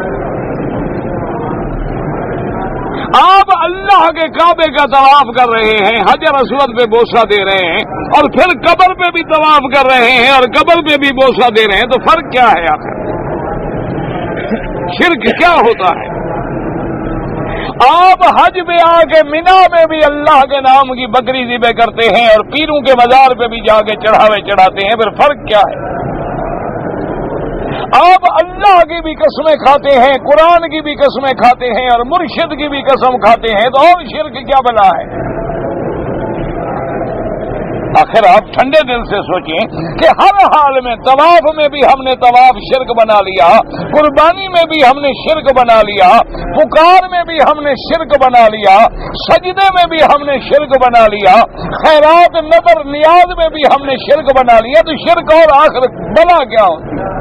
آپ اللہ کے کعبے کا طواف کر رہے ہیں، حجر اسود پہ بوسہ دے رہے ہیں، اور پھر قبر پہ بھی طواف کر رہے ہیں اور قبر پہ بھی بوسہ دے رہے ہیں، تو فرق کیا ہے آخر؟ شرک کیا ہوتا ہے؟ آپ حج میں آ کے مینا میں بھی اللہ کے نام کی بکری ذبح کرتے ہیں اور پیروں کے مزار پہ بھی جا کے چڑھاوے چڑھاتے ہیں، پھر فرق کیا ہے؟ آپ اللہ کی بھی قسمیں کھاتے ہیں، قرآن کی بھی قسمیں کھاتے ہیں اور مرشد کی بھی قسم کھاتے ہیں، تو اور شرک کیا بلا ہے؟ آخر آپ ٹھنڈے دل سے سوچیں کہ ہر حال میں طواف میں بھی ہم نے طواف شرک بنا لیا، قربانی میں بھی ہم نے شرک بنا لیا، پکار میں بھی ہم نے شرک بنا لیا، سجدے میں بھی ہم نے شرک بنا لیا، خیرات نظر نیاز میں بھی ہم نے شرک بنا لیا، تو شرک اور آخر بنا کیا ہوتی ہے؟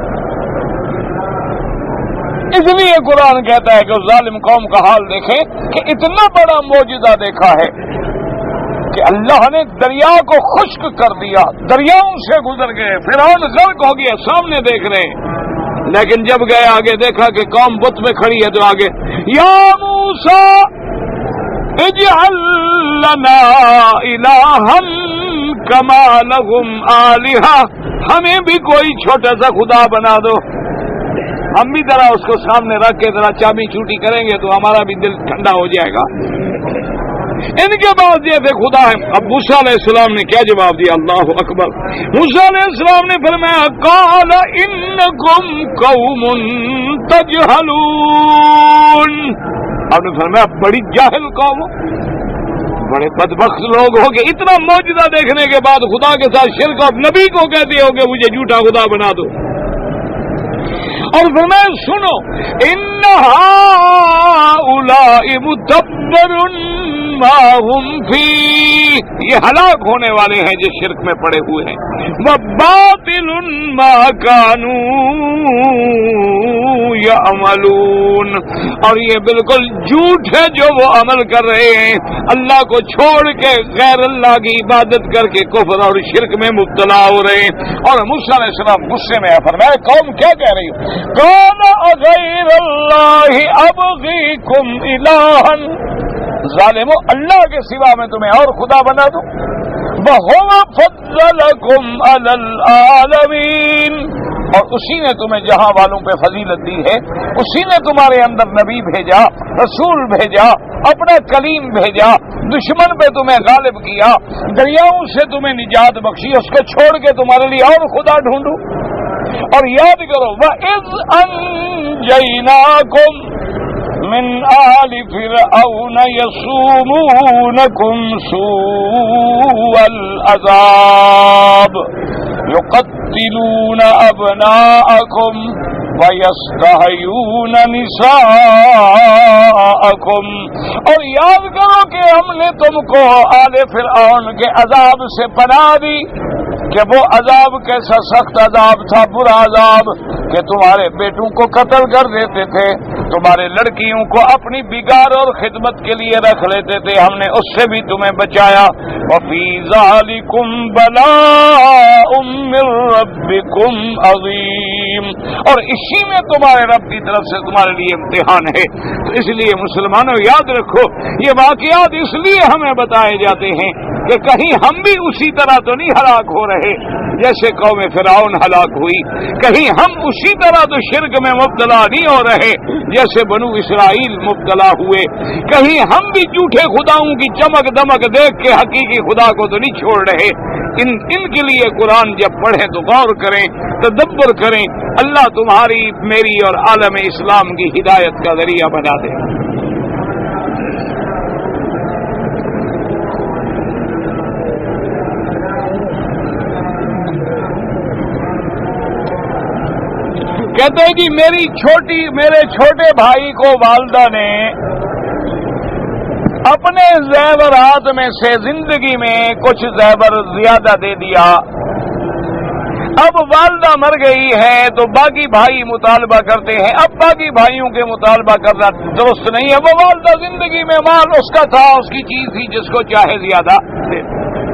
اس لیے قرآن کہتا ہے کہ اس ظالم قوم کا حال دیکھیں کہ اتنا بڑا معجزہ دیکھا ہے کہ اللہ نے دریا کو خشک کر دیا، دریاؤں سے گزر گئے، فرعون غرق ہو گیا، سامنے دیکھ رہے ہیں، لیکن جب گئے آگے دیکھا کہ قوم بت میں کھڑی ہے تو آگے یا موسیٰ اجعل لنا الہا کما لہم آلہہ، ہمیں بھی کوئی چھوٹا سا خدا بنا دو، ہم بھی ذرا اس کو سامنے رکھ کے ذرا چامی چوٹی کریں گے تو ہمارا بھی دل ٹھنڈا ہو جائے گا۔ ان کے بعد یہ تھے خدا ہے۔ اب موسیٰ علیہ السلام نے کیا جواب دیا؟ اللہ اکبر۔ موسیٰ علیہ السلام نے فرمایا قال انکم قوم تجہلون، آپ نے فرمایا بڑی جاہل قوم، بڑے بدبخت لوگ ہو کہ اتنا معجزہ دیکھنے کے بعد خدا کے ساتھ شرک، اور نبی کو کہتے ہو کہ مجھے جھوٹا خدا بنا دو۔ اور فرمایا سنو ان ہؤلاء متبر ما هم فیہ، یہ ہلاک ہونے والے ہیں جو شرک میں پڑے ہوئے ہیں، وباطل ما كانوا يعملون، اور یہ بالکل جھوٹ ہے جو وہ عمل کر رہے ہیں، اللہ کو چھوڑ کے غیر اللہ کی عبادت کر کے کفر اور شرک میں مبتلا ہو رہے ہیں۔ اور موسیٰ علیہ السلام غصے میں فرمایا قوم کیا کہہ رہی ہو؟ قال اغیر اللہ ابغیکم الہا، ظالمو اللہ کے سوا میں تمہیں اور خدا بنا دوں؟ وَهُوَ فَضَّلَكُمْ عَلَى الْعَالَمِينَ، اور اسی نے تمہیں جہاں والوں پہ فضیلت دی ہے، اسی نے تمہارے اندر نبی بھیجا، رسول بھیجا، اپنا کلیم بھیجا، دشمن پہ تمہیں غالب کیا، دریاؤں سے تمہیں نجات بخشی، اس کو چھوڑ کے تمہارے لیے اور خدا ڈھونڈوں؟ اور یاد کرو وَإِذْ أَنْجَيْنَاكُمْ من آل فرعون يصومونكم سوء العذاب يقتلون أبناءكم ويستحيون نساءكم، اور یاد کرو کہ ہم نے تم کو آل فرعون کے عذاب سے پناہ دی، کہ وہ عذاب کیسا سخت عذاب تھا، برا عذاب، کہ تمہارے بیٹوں کو قتل کر دیتے تھے، تمہارے لڑکیوں کو اپنی بگار اور خدمت کے لیے رکھ لیتے تھے، ہم نے اس سے بھی تمہیں بچایا۔ وَفِي ذَلِكُمْ بَلَاءٌ مِّن رَّبِّكُمْ عَظِيمٌ، اور اسی میں تمہارے رب کی طرف سے تمہارے لیے امتحان ہے۔ تو اس لیے مسلمانوں یاد رکھو، یہ واقعات اس لیے ہمیں بتائے جاتے ہیں کہ کہیں ہم بھی اسی طرح تو نہیں ہلاک ہو رہے جیسے قوم فرعون ہلاک ہوئی، کہیں ہم اسی طرح تو شرک میں مبتلا نہیں ہو رہے جیسے بنو اسرائیل مبتلا ہوئے، کہیں ہم بھی جھوٹے خداؤں کی چمک دمک دیکھ کے حقیقی خدا کو تو نہیں چھوڑ رہے۔ ان کے لیے قرآن جب پڑھیں تو غور کریں، تدبر کریں، اللہ تمہاری میری اور عالم اسلام کی ہدایت کا ذریعہ بنا دے۔ کہتے ہیں جی میرے چھوٹے بھائی کو والدہ نے اپنے زیورات میں سے زندگی میں کچھ زیور زیادہ دے دیا. اب والدہ مر گئی ہے تو باقی بھائی مطالبہ کرتے ہیں. اب باقی بھائیوں کے مطالبہ کرنا درست نہیں ہے. وہ والدہ زندگی میں مال اس کا تھا, اس کی چیز تھی, جس کو چاہے زیادہ دے.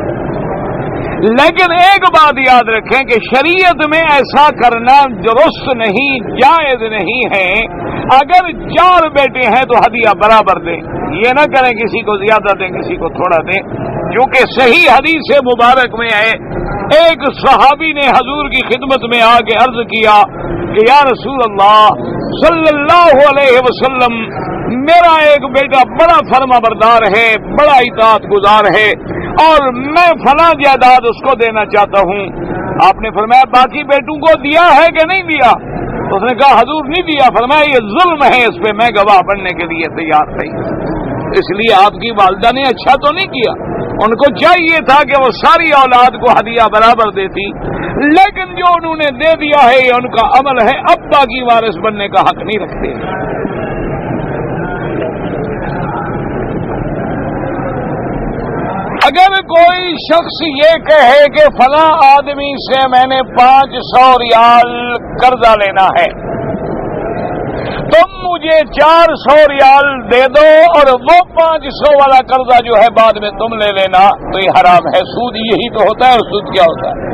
لیکن ایک بات یاد رکھیں کہ شریعت میں ایسا کرنا درست نہیں, جائز نہیں ہے. اگر 4 بیٹے ہیں تو ہدیہ برابر دیں. یہ نہ کریں کسی کو زیادہ دیں کسی کو تھوڑا دیں, کیونکہ صحیح حدیث مبارک میں ہے ایک صحابی نے حضور کی خدمت میں آ کے عرض کیا کہ یا رسول اللہ صلی اللہ علیہ وسلم, میرا ایک بیٹا بڑا فرما بردار ہے, بڑا اطاعت گزار ہے, اور میں فلاں جائیداد اس کو دینا چاہتا ہوں. آپ نے فرمایا باقی بیٹوں کو دیا ہے کہ نہیں دیا؟ اس نے کہا حضور نہیں دیا. فرمایا یہ ظلم ہے, اس پہ میں گواہ بننے کے لیے تیار نہیں. اس لیے آپ کی والدہ نے اچھا تو نہیں کیا, ان کو چاہیے تھا کہ وہ ساری اولاد کو ہدیہ برابر دیتی, لیکن جو انہوں نے دے دیا ہے یہ ان کا عمل ہے. اب باقی وارث بننے کا حق نہیں رکھتے. اگر کوئی شخص یہ کہے کہ فلاں آدمی سے میں نے 500 ریال قرضہ لینا ہے, تم مجھے 400 ریال دے دو اور وہ 500 والا قرضہ جو ہے بعد میں تم لے لینا, تو یہ حرام ہے. سود یہی تو ہوتا ہے. اور سود کیا ہوتا ہے؟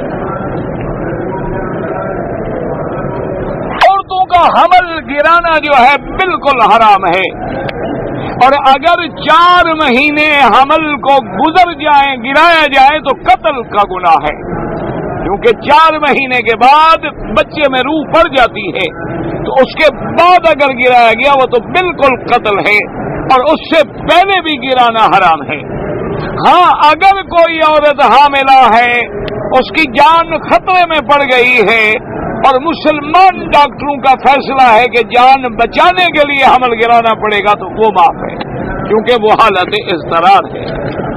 عورتوں کا حمل گرانا جو ہے بالکل حرام ہے. اور اگر 4 مہینے حمل کو گزر جائیں, گرایا جائے تو قتل کا گناہ ہے, کیونکہ 4 مہینے کے بعد بچے میں روح پڑ جاتی ہے, تو اس کے بعد اگر گرایا گیا وہ تو بالکل قتل ہے, اور اس سے پہلے بھی گرانا حرام ہے. ہاں اگر کوئی عورت حاملہ ہے, اس کی جان خطرے میں پڑ گئی ہے, اور مسلمان ڈاکٹروں کا فیصلہ ہے کہ جان بچانے کے لیے حمل گرانا پڑے گا, تو وہ معاف ہے, کیونکہ وہ حالت اضطرار ہے.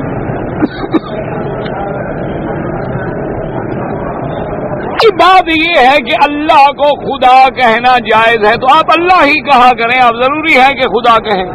بات یہ ہے کہ اللہ کو خدا کہنا جائز ہے, تو آپ اللہ ہی کہا کریں. آپ ضروری ہے کہ خدا کہیں.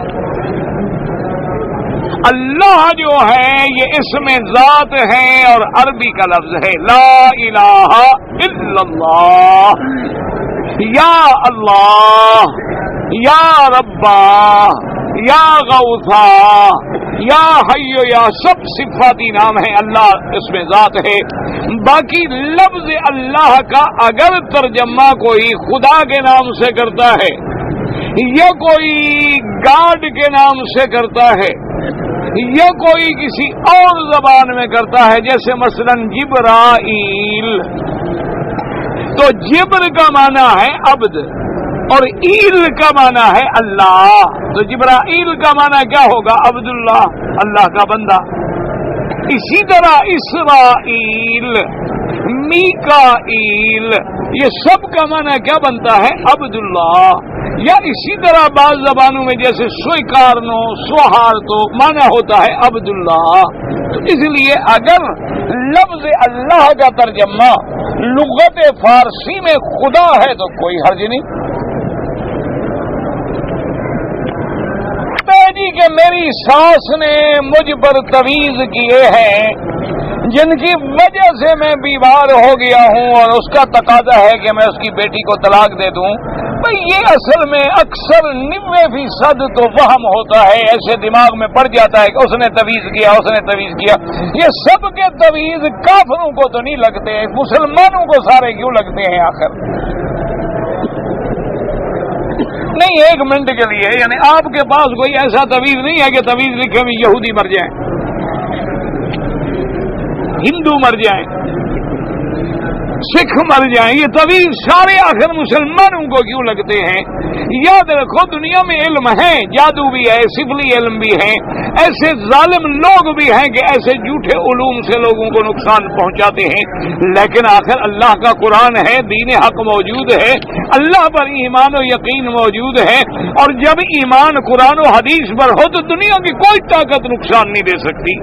اللہ جو ہے یہ اسم ذات ہے اور عربی کا لفظ ہے. لا الہ الا اللہ, یا اللہ, یا ربا, یا غوثا, یا حی, یا سب صفاتی نام ہے. اللہ اس میں ذات ہے. باقی لفظ اللہ کا اگر ترجمہ کوئی خدا کے نام سے کرتا ہے یا کوئی گاڈ کے نام سے کرتا ہے یا کوئی کسی اور زبان میں کرتا ہے, جیسے مثلا جبرائیل, تو جبر کا معنی ہے عبد اور ایل کا معنی ہے اللہ. تو جبرائیل کا معنی کیا ہوگا؟ عبداللہ, اللہ کا بندہ. اسی طرح اسرائیل, میکائیل, یہ سب کا معنی کیا بنتا ہے؟ عبداللہ. یا اسی طرح بعض زبانوں میں جیسے سویکارنو, سوہارتو معنی ہوتا ہے عبداللہ. تو اس لیے اگر لفظ اللہ کا ترجمہ لغت فارسی میں خدا ہے تو کوئی حرج نہیں. جی کہ میری ساس نے مجھ پر تویز کیے ہیں جن کی وجہ سے میں بیمار ہو گیا ہوں, اور اس کا تقاضا ہے کہ میں اس کی بیٹی کو طلاق دے دوں. بھئی یہ اصل میں اکثر 90% تو وہم ہوتا ہے, ایسے دماغ میں پڑ جاتا ہے کہ اس نے تویز کیا, اس نے تویز کیا. یہ سب کے تویز کافروں کو تو نہیں لگتے, مسلمانوں کو سارے کیوں لگتے ہیں آخر؟ نہیں, 1 منٹ کے لیے, یعنی آپ کے پاس کوئی ایسا تویز نہیں ہے کہ تویز لکھے میں یہودی مر جائیں, ہندو مر جائیں, سکھ مر جائیں. یہ تویز سارے آخر مسلمانوں کو کیوں لگتے ہیں؟ یاد رکھو دنیا میں علم ہے, جادو بھی ہے, سفلی علم بھی ہے, ایسے ظالم لوگ بھی ہیں کہ ایسے جھوٹے علوم سے لوگوں کو نقصان پہنچاتے ہیں. لیکن آخر اللہ کا قرآن ہے, دین حق موجود ہے, اللہ پر ایمان و یقین موجود ہے, اور جب ایمان قرآن و حدیث پر ہو تو دنیا کی کوئی طاقت نقصان نہیں دے سکتی.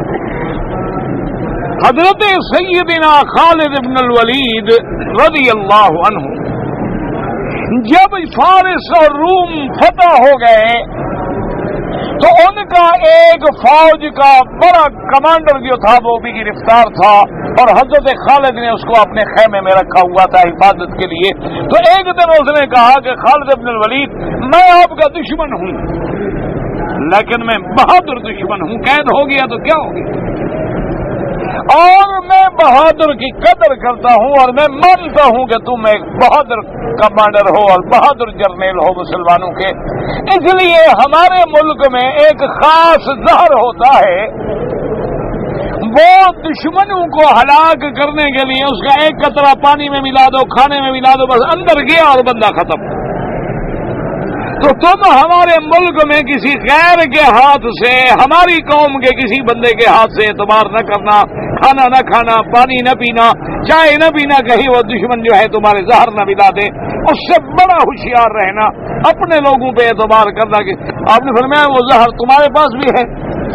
حضرت سیدنا خالد بن الولید رضی اللہ عنہ جب فارس اور روم فتح ہو گئے تو ان کا ایک فوج کا بڑا کمانڈر جو تھا وہ بھی گرفتار تھا، اور حضرت خالد نے اس کو اپنے خیمے میں رکھا ہوا تھا حفاظت کے لیے۔ تو ایک دن اس نے کہا کہ خالد بن الولید، میں آپ کا دشمن ہوں لیکن میں بہادر دشمن ہوں، قید ہو گیا تو کیا ہو گیا، اور میں بہادر کی قدر کرتا ہوں اور میں مانتا ہوں کہ تم ایک بہادر کمانڈر ہو اور بہادر جرنیل ہو مسلمانوں کے، اس لیے ہمارے ملک میں ایک خاص زہر ہوتا ہے، وہ دشمنوں کو ہلاک کرنے کے لیے اس کا ایک قطرہ پانی میں ملا دو، کھانے میں ملا دو، بس اندر گیا اور بندہ ختم۔ تو تم ہمارے ملک میں کسی غیر کے ہاتھ سے، ہماری قوم کے کسی بندے کے ہاتھ سے اعتبار نہ کرنا، کھانا نہ کھانا، پانی نہ پینا، چائے نہ پینا، کہیں وہ دشمن جو ہے تمہارے زہر نہ ملا دے، اس سے بڑا ہوشیار رہنا، اپنے لوگوں پہ اعتبار کرنا کہ آپ نے فرمایا وہ زہر تمہارے پاس بھی ہے۔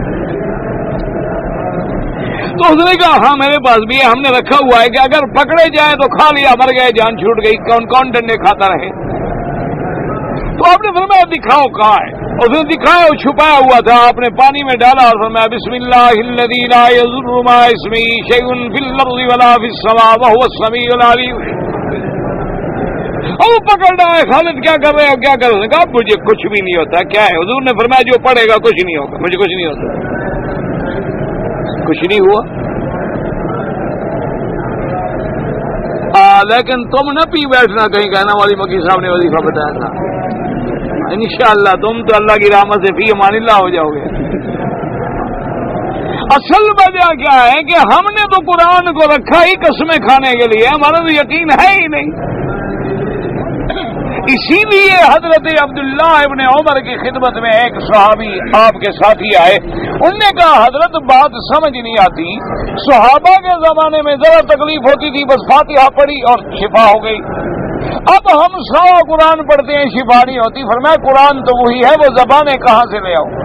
تو اس نے کہا ہاں میرے پاس بھی ہے، ہم نے رکھا ہوا ہے کہ اگر پکڑے جائیں تو کھا لیا، مر گئے جان چھوٹ گئی، کون کون ڈنڈے کھاتا رہے۔ تو آپ نے فرمایا دکھاؤ کہاں ہے، اس نے دکھایا، وہ چھپایا ہوا تھا، آپ نے پانی میں ڈالا اور فرمایا بسم اللہ الذی لا یضر مع اسمہ شیء فی الارض ولا فی السماء وهو السمیع العلیم۔ اور وہ پکڑ رہا ہے، خالد کیا کر رہے ہو، کیا کر رہے ہو؟ کہا مجھے کچھ بھی نہیں ہوتا۔ کیا ہے؟ حضور نے فرمایا جو پڑھے گا کچھ نہیں ہوگا، مجھے کچھ نہیں ہوتا، کچھ نہیں ہوا۔ لیکن تم نہ پی بیٹھنا، کہیں کہنا والی مکی صاحب نے وظیفہ بتایا تھا، انشاءاللہ تم تو اللہ کی رحمت سے فی امان اللہ ہو جاؤ گے۔ اصل وجہ کیا ہے کہ ہم نے تو قرآن کو رکھا ہی قسمیں کھانے کے لیے، ہمارا تو یقین ہے ہی نہیں۔ اسی لیے حضرت عبداللہ ابن عمر کی خدمت میں ایک صحابی آپ کے ساتھی آئے، انہوں نے کہا حضرت بات سمجھ نہیں آتی، صحابہ کے زمانے میں ذرا تکلیف ہوتی تھی بس فاتحہ پڑھی اور شفا ہو گئی، اب ہم 100 قرآن پڑھتے ہیں شفا نہیں ہوتی۔ فرمایا قرآن تو وہی ہے، وہ زبانیں کہاں سے لے آؤ،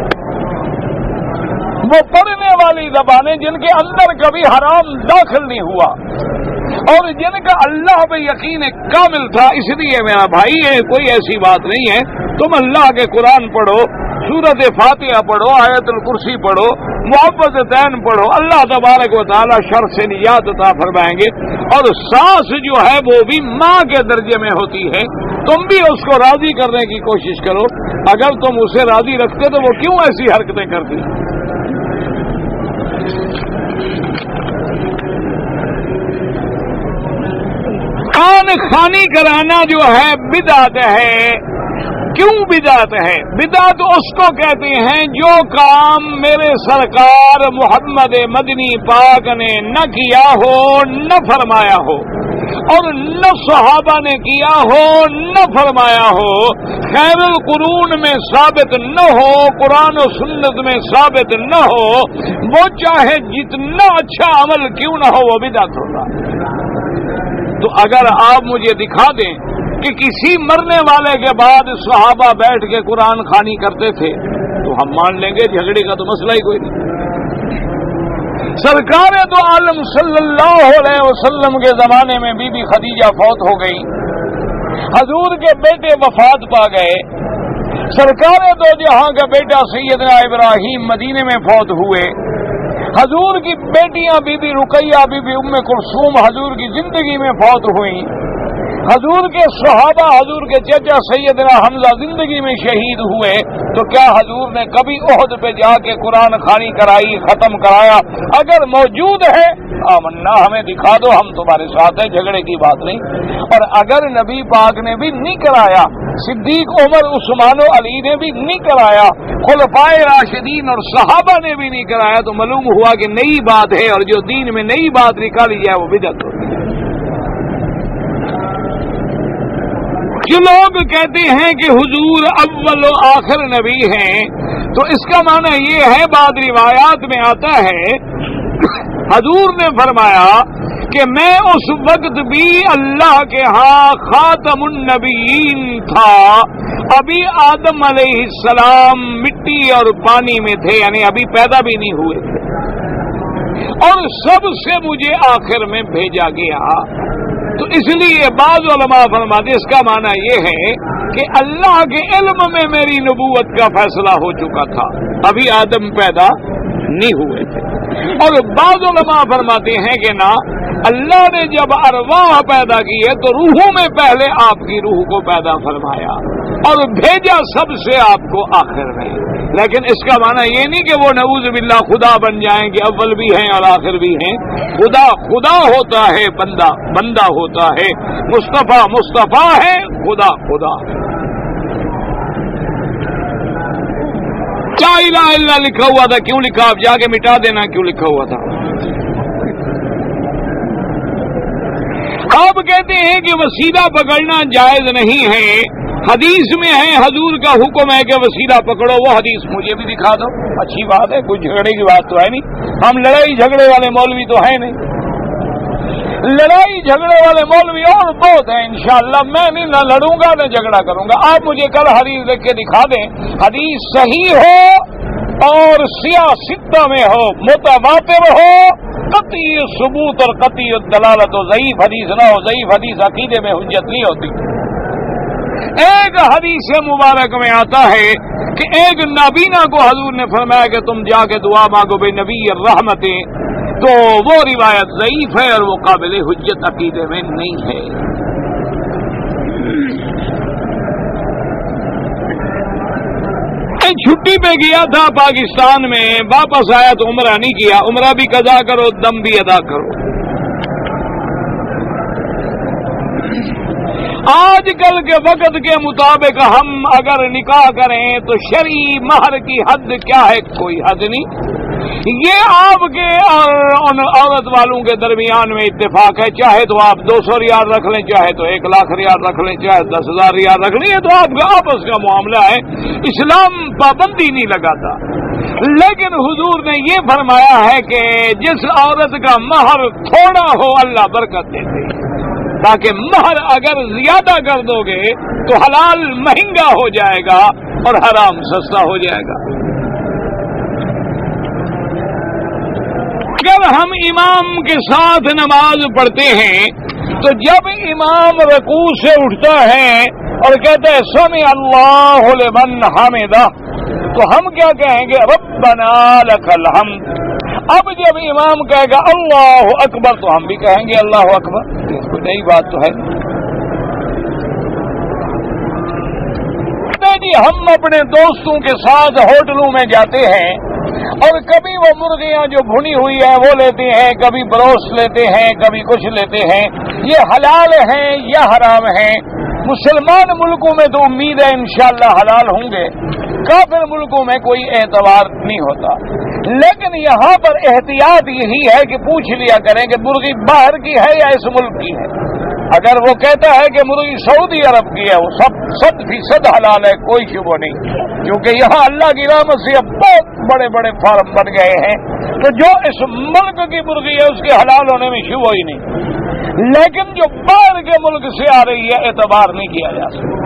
وہ پڑھنے والی زبانیں جن کے اندر کبھی حرام داخل نہیں ہوا اور جن کا اللہ پہ یقین کامل تھا۔ اس لیے میرا بھائی ہے کوئی ایسی بات نہیں ہے، تم اللہ کے قرآن پڑھو، سورت فاتحہ پڑھو، آیت الکرسی پڑھو، معوذتین پڑھو، اللہ تبارک و تعالی شر سے نجات عطا فرمائیں گے۔ اور سانس جو ہے وہ بھی ماں کے درجے میں ہوتی ہے، تم بھی اس کو راضی کرنے کی کوشش کرو، اگر تم اسے راضی رکھتے تو وہ کیوں ایسی حرکتیں کرتی۔ خان خانی کرانا جو ہے بدعت ہے۔ کیوں بدعت ہے؟ بدعت اس کو کہتے ہیں جو کام میرے سرکار محمد مدنی پاک نے نہ کیا ہو، نہ فرمایا ہو، اور نہ صحابہ نے کیا ہو، نہ فرمایا ہو، خیر القرون میں ثابت نہ ہو، قرآن و سنت میں ثابت نہ ہو، وہ چاہے جتنا اچھا عمل کیوں نہ ہو وہ بدعت ہوگا۔ تو اگر آپ مجھے دکھا دیں کہ کسی مرنے والے کے بعد صحابہ بیٹھ کے قرآن خوانی کرتے تھے تو ہم مان لیں گے، جھگڑے کا تو مسئلہ ہی کوئی نہیں۔ سرکار تو عالم صلی اللہ علیہ وسلم کے زمانے میں بی بی خدیجہ فوت ہو گئی، حضور کے بیٹے وفات پا گئے، سرکار دو جہاں کا بیٹا سیدنا ابراہیم مدینے میں فوت ہوئے، حضور کی بیٹیاں Bibi Ruqayya, Bibi Umm Kulthum حضور کی زندگی میں فوت ہوئیں، حضور کے صحابہ، حضور کے چچا سیدنا حمزہ زندگی میں شہید ہوئے، تو کیا حضور نے کبھی احد پہ جا کے قرآن خوانی کرائی، ختم کرایا؟ اگر موجود ہے آمنا، ہمیں دکھا دو، ہم تمہارے ساتھ ہیں، جھگڑے کی بات نہیں۔ اور اگر نبی پاک نے بھی نہیں کرایا، صدیق عمر عثمان و علی نے بھی نہیں کرایا، خلفائے راشدین اور صحابہ نے بھی نہیں کرایا، تو معلوم ہوا کہ نئی بات ہے، اور جو دین میں نئی بات نکالی جائے وہ بدعت ہوتی ہے۔ جو لوگ کہتے ہیں کہ حضور اول و آخر نبی ہیں، تو اس کا معنی یہ ہے، بعض روایات میں آتا ہے حضور نے فرمایا کہ میں اس وقت بھی اللہ کے ہاں خاتم النبیین تھا، ابھی آدم علیہ السلام مٹی اور پانی میں تھے، یعنی ابھی پیدا بھی نہیں ہوئے تھے، اور سب سے مجھے آخر میں بھیجا گیا۔ تو اس لیے بعض علماء فرماتے اس کا معنی یہ ہے کہ اللہ کے علم میں میری نبوت کا فیصلہ ہو چکا تھا، ابھی آدم پیدا نہیں ہوئے تھے۔ اور بعض علماء فرماتے ہیں کہ نہ، اللہ نے جب ارواح پیدا کی ہے تو روحوں میں پہلے آپ کی روح کو پیدا فرمایا اور بھیجا سب سے آپ کو آخر میں۔ لیکن اس کا معنی یہ نہیں کہ وہ نعوذ باللہ خدا بن جائیں کہ اول بھی ہیں اور آخر بھی ہیں۔ خدا خدا ہوتا ہے، بندہ بندہ ہوتا ہے، مصطفیٰ مصطفیٰ ہے، خدا خدا ہے۔ لا الہ الا لکھا ہوا تھا، کیوں لکھا؟ آپ جا کے مٹا دینا کیوں لکھا ہوا تھا۔ آپ کہتے ہیں کہ وسیلہ پکڑنا جائز نہیں ہے، حدیث میں ہے حضور کا حکم ہے کہ وسیلہ پکڑو، وہ حدیث مجھے بھی دکھا دو۔ اچھی بات ہے، کوئی جھگڑے کی بات تو ہے نہیں، ہم لڑائی جھگڑے والے مولوی تو ہیں نہیں، لڑائی جھگڑے والے مولوی اور بہت ہیں انشاءاللہ، میں نہیں نہ لڑوں گا نہ جھگڑا کروں گا۔ آپ مجھے کل حدیث دیکھ کے دکھا دیں، حدیث صحیح ہو اور سیاستہ میں ہو، متواتر ہو، قطعی ثبوت اور قطعی دلالت ہو، ضعیف حدیث نہ ہو۔ ضعیف حدیث عقیدے میں حجت نہیں ہوتی۔ ایک حدیث مبارک میں آتا ہے کہ ایک نابینا کو حضور نے فرمایا کہ تم جا کے دعا مانگو بے نبی الرحمتیں، تو وہ روایت ضعیف ہے اور وہ قابل حجت عقیدے میں نہیں ہے۔ چھٹی پہ گیا تھا پاکستان میں، واپس آیا تو عمرہ نہیں کیا، عمرہ بھی قضا کرو، دم بھی ادا کرو۔ آج کل کے وقت کے مطابق ہم اگر نکاح کریں تو شرعی مہر کی حد کیا ہے؟ کوئی حد نہیں۔ یہ آپ کے اور ان عورت والوں کے درمیان میں اتفاق ہے، چاہے تو آپ 200 ریال رکھ لیں، چاہے تو 1 لاکھ ریال رکھ لیں، چاہے 10,000 ریال رکھ لیں، یہ تو آپ کا آپس کا معاملہ ہے، اسلام پابندی نہیں لگاتا۔ لیکن حضور نے یہ فرمایا ہے کہ جس عورت کا مہر تھوڑا ہو اللہ برکت دیتے، تاکہ مہر اگر زیادہ کر دو گے تو حلال مہنگا ہو جائے گا اور حرام سستا ہو جائے گا۔ اگر ہم امام کے ساتھ نماز پڑھتے ہیں تو جب امام رکوع سے اٹھتا ہے اور کہتا ہے سمع اللہ لمن حمدہ، تو ہم کیا کہیں گے؟ ربنا لک الحمد۔ اب جب امام کہے گا اللہ اکبر تو ہم بھی کہیں گے اللہ اکبر۔ کوئی نئی بات تو ہے جی۔ ہم اپنے دوستوں کے ساتھ ہوٹلوں میں جاتے ہیں اور کبھی وہ مرغیاں جو بھنی ہوئی ہیں وہ لیتے ہیں، کبھی بروسٹ لیتے ہیں، کبھی کچھ لیتے ہیں۔ یہ حلال ہیں یا حرام ہیں؟ مسلمان ملکوں میں تو امید ہے انشاءاللہ حلال ہوں گے، کافر ملکوں میں کوئی اعتبار نہیں ہوتا۔ لیکن یہاں پر احتیاط یہی ہے کہ پوچھ لیا کریں کہ مرغی باہر کی ہے یا اس ملک کی ہے۔ اگر وہ کہتا ہے کہ مرغی سعودی عرب کی ہے، وہ 100% حلال ہے، کوئی شبہ نہیں، کیونکہ یہاں اللہ کی رحمت سے اب بہت بڑے بڑے فارم بن گئے ہیں، تو جو اس ملک کی مرغی ہے اس کے حلال ہونے میں شبہ ہی نہیں۔ لیکن جو باہر کے ملک سے آ رہی ہے اعتبار نہیں کیا جا سکتا۔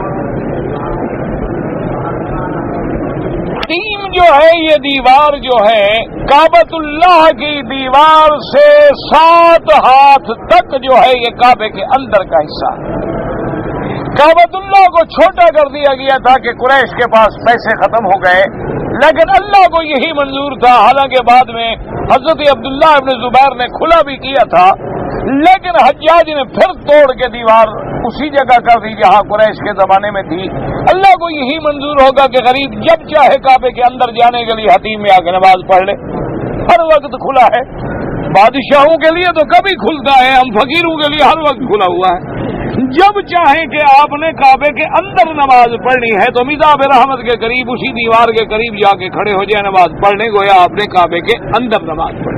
جو ہے یہ دیوار جو ہے کعبۃ اللہ کی دیوار سے 7 ہاتھ تک جو ہے یہ کعبے کے اندر کا حصہ ہے۔ کعبۃ اللہ کو چھوٹا کر دیا گیا تھا کہ قریش کے پاس پیسے ختم ہو گئے، لیکن اللہ کو یہی منظور تھا، حالانکہ بعد میں حضرت عبداللہ ابن زبیر نے کھلا بھی کیا تھا، لیکن حجاج نے پھر توڑ کے دیوار اسی جگہ کر دی جہاں قریش کے زمانے میں تھی۔ اللہ کو یہی منظور ہوگا کہ غریب جب چاہے کعبے کے اندر جانے کے لیے حتیم میں آ کے نماز پڑھ لے، ہر وقت کھلا ہے۔ بادشاہوں کے لیے تو کبھی کھلتا ہے، ہم فقیروں کے لیے ہر وقت کھلا ہوا ہے۔ جب چاہیں کہ آپ نے کعبے کے اندر نماز پڑھنی ہے تو مزاب رحمت کے قریب اسی دیوار کے قریب جا کے کھڑے ہو جائے نماز پڑھنے کو، یا آپ نے کعبے کے اندر نماز پڑھنی۔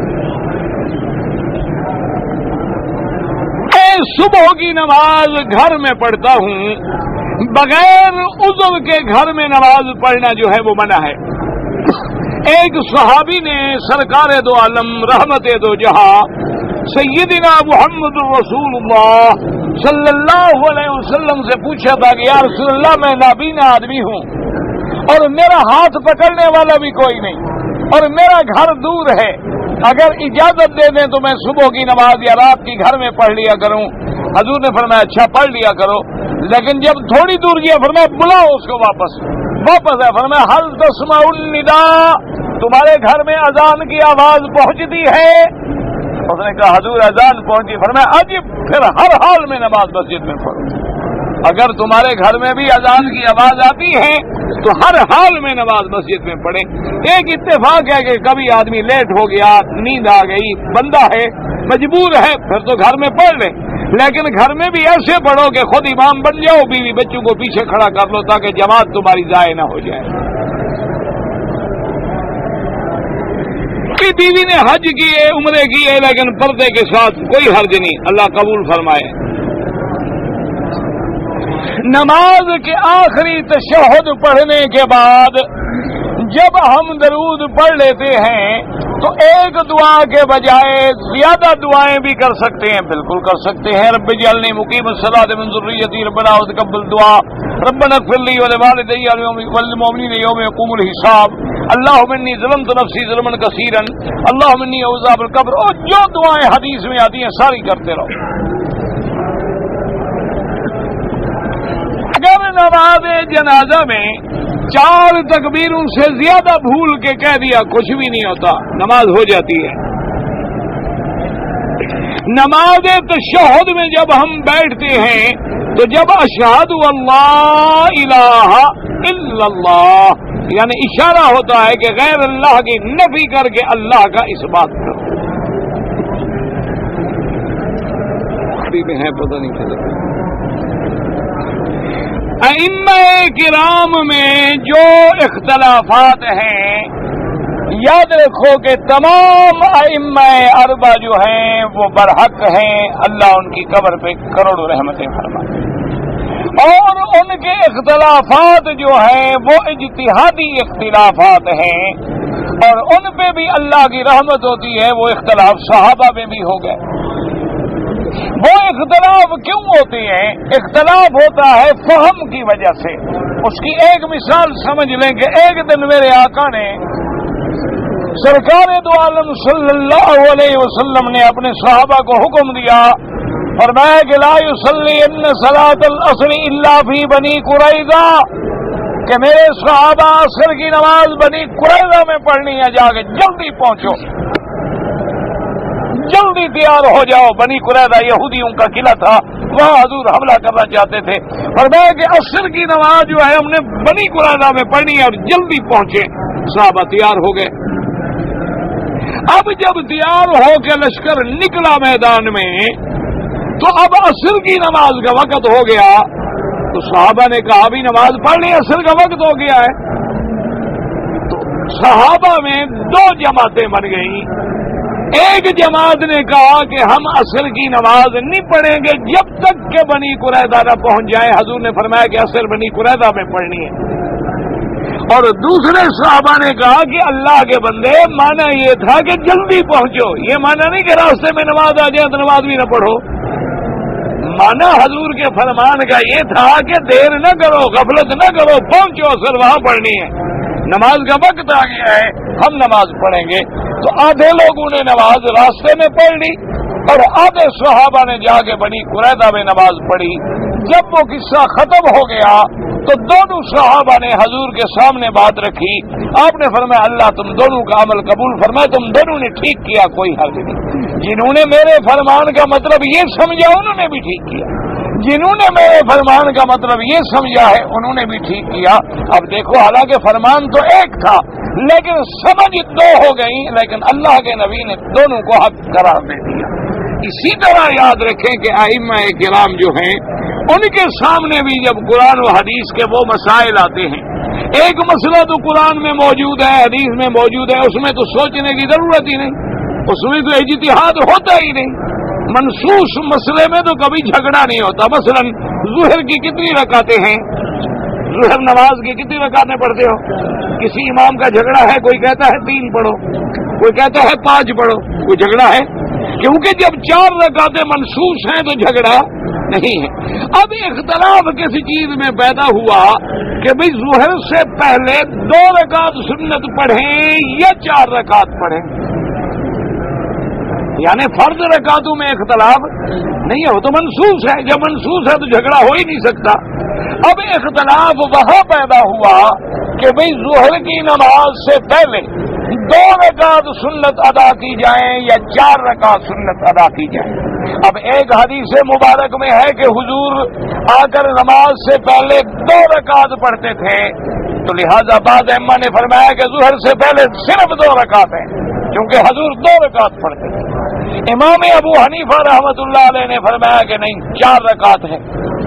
صبح کی نماز گھر میں پڑھتا ہوں، بغیر عذر کے گھر میں نماز پڑھنا جو ہے وہ منع ہے۔ ایک صحابی نے سرکار دو عالم رحمت دو جہاں سیدنا محمد رسول اللہ صلی اللہ علیہ وسلم سے پوچھا تھا کہ یا رسول اللہ میں نابینا آدمی ہوں اور میرا ہاتھ پکڑنے والا بھی کوئی نہیں اور میرا گھر دور ہے، اگر اجازت دے دیں تو میں صبح کی نماز یا رات کی گھر میں پڑھ لیا کروں۔ حضور نے فرمایا اچھا پڑھ لیا کرو، لیکن جب تھوڑی دور گیا فرمایا بلاؤ اس کو واپس ہے، فرمایا حل تسمع النداء، تمہارے گھر میں اذان کی آواز پہنچتی ہے؟ اس نے کہا حضور اذان پہنچی۔ فرمایا عجب، پھر ہر حال میں نماز مسجد میں پڑھو۔ اگر تمہارے گھر میں بھی اذان کی آواز آتی ہے تو ہر حال میں نماز مسجد میں پڑھے۔ ایک اتفاق ہے کہ کبھی آدمی لیٹ ہو گیا، نیند آ گئی، بندہ ہے مجبور ہے، پھر تو گھر میں پڑھ لے، لیکن گھر میں بھی ایسے پڑھو کہ خود امام بن جاؤ، بیوی بچوں کو پیچھے کھڑا کر لو تاکہ جماعت تمہاری ضائع نہ ہو جائے۔ بیوی نے حج کیے، عمرے کیے، لیکن پردے کے ساتھ کوئی حرج نہیں، اللہ قبول فرمائے۔ نماز کے آخری تشہد پڑھنے کے بعد جب ہم درود پڑھ لیتے ہیں تو ایک دعا کے بجائے زیادہ دعائیں بھی کر سکتے ہیں، بالکل کر سکتے ہیں۔ رب اجعلنی مقیم الصلاۃ من ذریتی ربنا وتقبل دعا ربنا اغفر لی ولوالدی وللمؤمنین یوم یقوم الحساب اللہم انی ظلمت نفسی ظلما کثیرا اللہم انی اعوذ بک من القبر، اور جو دعائیں حدیث میں آتی ہیں ساری کرتے رہو۔ اگر نماز جنازہ میں 4 تکبیروں سے زیادہ بھول کے کہہ دیا کچھ بھی نہیں ہوتا، نماز ہو جاتی ہے۔ نماز تشہد میں جب ہم بیٹھتے ہیں تو جب اشہد اللہ الہ الا اللہ، یعنی اشارہ ہوتا ہے کہ غیر اللہ کی نفی کر کے اللہ کا اثبات کرو۔ ہے پتہ نہیں چلتا۔ ائمہ کرام میں جو اختلافات ہیں، یاد رکھو کہ تمام ائمہ اربع جو ہیں وہ برحق ہیں، اللہ ان کی قبر پہ کروڑوں رحمتیں فرمائے، اور ان کے اختلافات جو ہیں وہ اجتہادی اختلافات ہیں، اور ان پہ بھی اللہ کی رحمت ہوتی ہے۔ وہ اختلاف صحابہ میں بھی ہو گئے۔ وہ اختلاف کیوں ہوتے ہیں؟ اختلاف ہوتا ہے فہم کی وجہ سے۔ اس کی ایک مثال سمجھ لیں کہ ایک دن میرے آقا نے سرکار دو عالم صلی اللہ علیہ وسلم نے اپنے صحابہ کو حکم دیا، فرمایا کہ لا یصلین صلاۃ العصر الا فی بنی قریظہ، کہ میرے صحابہ عصر کی نماز بنی قریظہ میں پڑھنی ہے، جا کے جلدی پہنچو، جلدی تیار ہو جاؤ۔ بنی قریظہ یہودیوں کا قلعہ تھا، وہاں حضور حملہ کرنا چاہتے تھے، فرمایا کہ عصر کی نماز جو ہے ہم نے بنی قریظہ میں پڑھنی ہے، اور جلدی پہنچے۔ صحابہ تیار ہو گئے۔ اب جب تیار ہو کے لشکر نکلا میدان میں تو اب عصر کی نماز کا وقت ہو گیا، تو صحابہ نے کہا ابھی نماز پڑھنی، عصر کا وقت ہو گیا ہے۔ تو صحابہ میں 2 جماعتیں بن گئیں۔ ایک جماعت نے کہا کہ ہم عصر کی نماز نہیں پڑھیں گے جب تک کہ بنی قریظہ نہ پہنچ جائے، حضور نے فرمایا کہ عصر بنی قریظہ میں پڑھنی ہے۔ اور دوسرے صحابہ نے کہا کہ اللہ کے بندے، مانا یہ تھا کہ جلدی پہنچو، یہ مانا نہیں کہ راستے میں نماز آ جائے تو نماز بھی نہ پڑھو۔ مانا حضور کے فرمان کا یہ تھا کہ دیر نہ کرو، غفلت نہ کرو، پہنچو، عصر وہاں پڑھنی ہے، نماز کا وقت آ گیا ہے، ہم نماز پڑھیں گے۔ تو آدھے لوگوں نے نماز راستے میں پڑھ لی، اور آدھے صحابہ نے جا کے بنی قریظہ میں نماز پڑھی۔ جب وہ قصہ ختم ہو گیا تو دونوں صحابہ نے حضور کے سامنے بات رکھی۔ آپ نے فرمایا اللہ تم دونوں کا عمل قبول فرمائے، تم دونوں نے ٹھیک کیا، کوئی حرج نہیں۔ جنہوں نے میرے فرمان کا مطلب یہ سمجھا انہوں نے بھی ٹھیک کیا، جنہوں نے میرے فرمان کا مطلب یہ سمجھا ہے انہوں نے بھی ٹھیک کیا۔ اب دیکھو، حالانکہ فرمان تو ایک تھا لیکن سمجھ 2 ہو گئی، لیکن اللہ کے نبی نے دونوں کو حق قرار دے دیا۔ اسی طرح یاد رکھیں کہ ائمہ کرام جو ہیں ان کے سامنے بھی جب قرآن و حدیث کے وہ مسائل آتے ہیں، ایک مسئلہ تو قرآن میں موجود ہے، حدیث میں موجود ہے، اس میں تو سوچنے کی ضرورت ہی نہیں، اس میں تو اجتہاد ہوتا ہی نہیں۔ منصوص مسئلے میں تو کبھی جھگڑا نہیں ہوتا۔ مثلا ظہر کی کتنی رکعتیں ہیں؟ ظہر نماز کی کتنی رکعتیں پڑھتے ہو؟ کسی امام کا جھگڑا ہے، کوئی کہتا ہے 3 پڑھو، کوئی کہتا ہے 5 پڑھو، کوئی جھگڑا ہے؟ کیونکہ جب 4 رکعتیں منصوص ہیں تو جھگڑا نہیں ہے۔ اب اختلاف کسی چیز میں پیدا ہوا کہ بھئی ظہر سے پہلے 2 رکعت سنت پڑھیں یا 4 رکعت پڑھیں، یعنی فرض رکعتوں میں اختلاف نہیں ہے، وہ تو منسوخ ہے، جب منسوخ ہے تو جھگڑا ہو ہی نہیں سکتا۔ اب اختلاف وہاں پیدا ہوا کہ بھئی ظہر کی نماز سے پہلے 2 رکعت سنت ادا کی جائیں یا 4 رکعت سنت ادا کی جائیں۔ اب ایک حدیث مبارک میں ہے کہ حضور آ کر نماز سے پہلے 2 رکعت پڑھتے تھے، تو لہذا بعض ائمہ نے فرمایا کہ ظہر سے پہلے صرف 2 رکعت ہیں، کیونکہ حضور 2 رکعت پڑھتے تھے۔ امام ابو حنیفہ رحمۃ اللہ علیہ نے فرمایا کہ نہیں، 4 رکعت ہے۔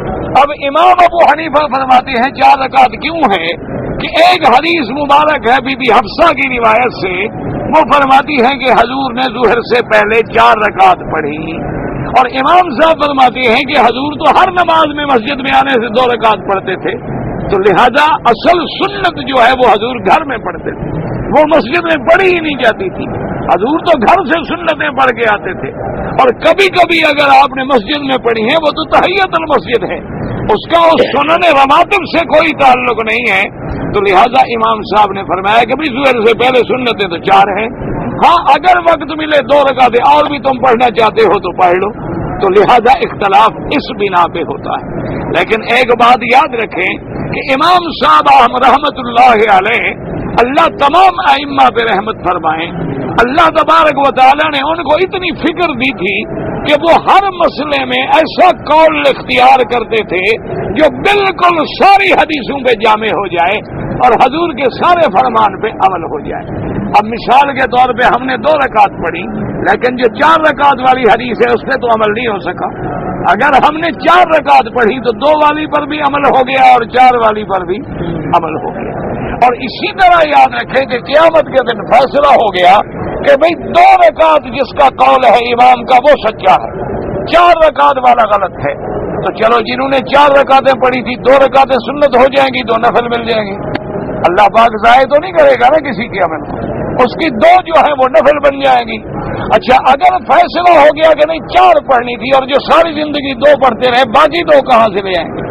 اب امام ابو حنیفہ فرماتے ہیں 4 رکعت کیوں ہے کہ ایک حدیث مبارک ہے بی بی حفصہ کی روایت سے، وہ فرماتی ہے کہ حضور نے ظہر سے پہلے 4 رکعت پڑھی، اور امام صاحب فرماتے ہیں کہ حضور تو ہر نماز میں مسجد میں آنے سے 2 رکعت پڑھتے تھے، تو لہذا اصل سنت جو ہے وہ حضور گھر میں پڑھتے تھے، وہ مسجد میں پڑھی ہی نہیں جاتی تھی۔ حضور تو گھر سے سنتیں پڑھ کے آتے تھے، اور کبھی کبھی اگر آپ نے مسجد میں پڑھی ہیں وہ تو تحیت المسجد ہے، اس کا اس سنن رواتب سے کوئی تعلق نہیں ہے، تو لہذا امام صاحب نے فرمایا کہ بھی ظہر سے پہلے سنتیں تو 4 ہیں، ہاں اگر وقت ملے 2 رکعتیں اور بھی تم پڑھنا چاہتے ہو تو پڑھ لو، تو لہذا اختلاف اس بنا پہ ہوتا ہے۔ لیکن ایک بات یاد رکھیں کہ امام صاحب رحمت اللہ علیہ، اللہ تمام ائمہ پہ رحمت فرمائیں، اللہ تبارک و تعالی نے ان کو اتنی فکر دی تھی کہ وہ ہر مسئلے میں ایسا قول اختیار کرتے تھے جو بالکل ساری حدیثوں پہ جامع ہو جائے اور حضور کے سارے فرمان پہ عمل ہو جائے۔ اب مثال کے طور پہ ہم نے 2 رکعت پڑھی، لیکن جو 4 رکعت والی حدیث ہے اس پہ تو عمل نہیں ہو سکا۔ اگر ہم نے 4 رکعت پڑھی تو 2 والی پر بھی عمل ہو گیا اور 4 والی پر بھی عمل ہو گیا۔ اور اسی طرح یاد رکھیں کہ قیامت کے دن فیصلہ ہو گیا کہ بھئی 2 رکعت جس کا قول ہے امام کا وہ سچا ہے، 4 رکعت والا غلط ہے، تو چلو جنہوں نے 4 رکعتیں پڑھی تھی 2 رکعتیں سنت ہو جائیں گی، 2 نفل مل جائیں گی۔ اللہ پاک ضائع تو نہیں کرے گا نا کسی کے عمل کو، اس کی 2 جو ہے وہ نفل بن جائیں گی۔ اچھا اگر فیصلہ ہو گیا کہ نہیں 4 پڑھنی تھی اور جو ساری زندگی 2 پڑھتے رہے، باقی 2 کہاں سے لے آئیں گے؟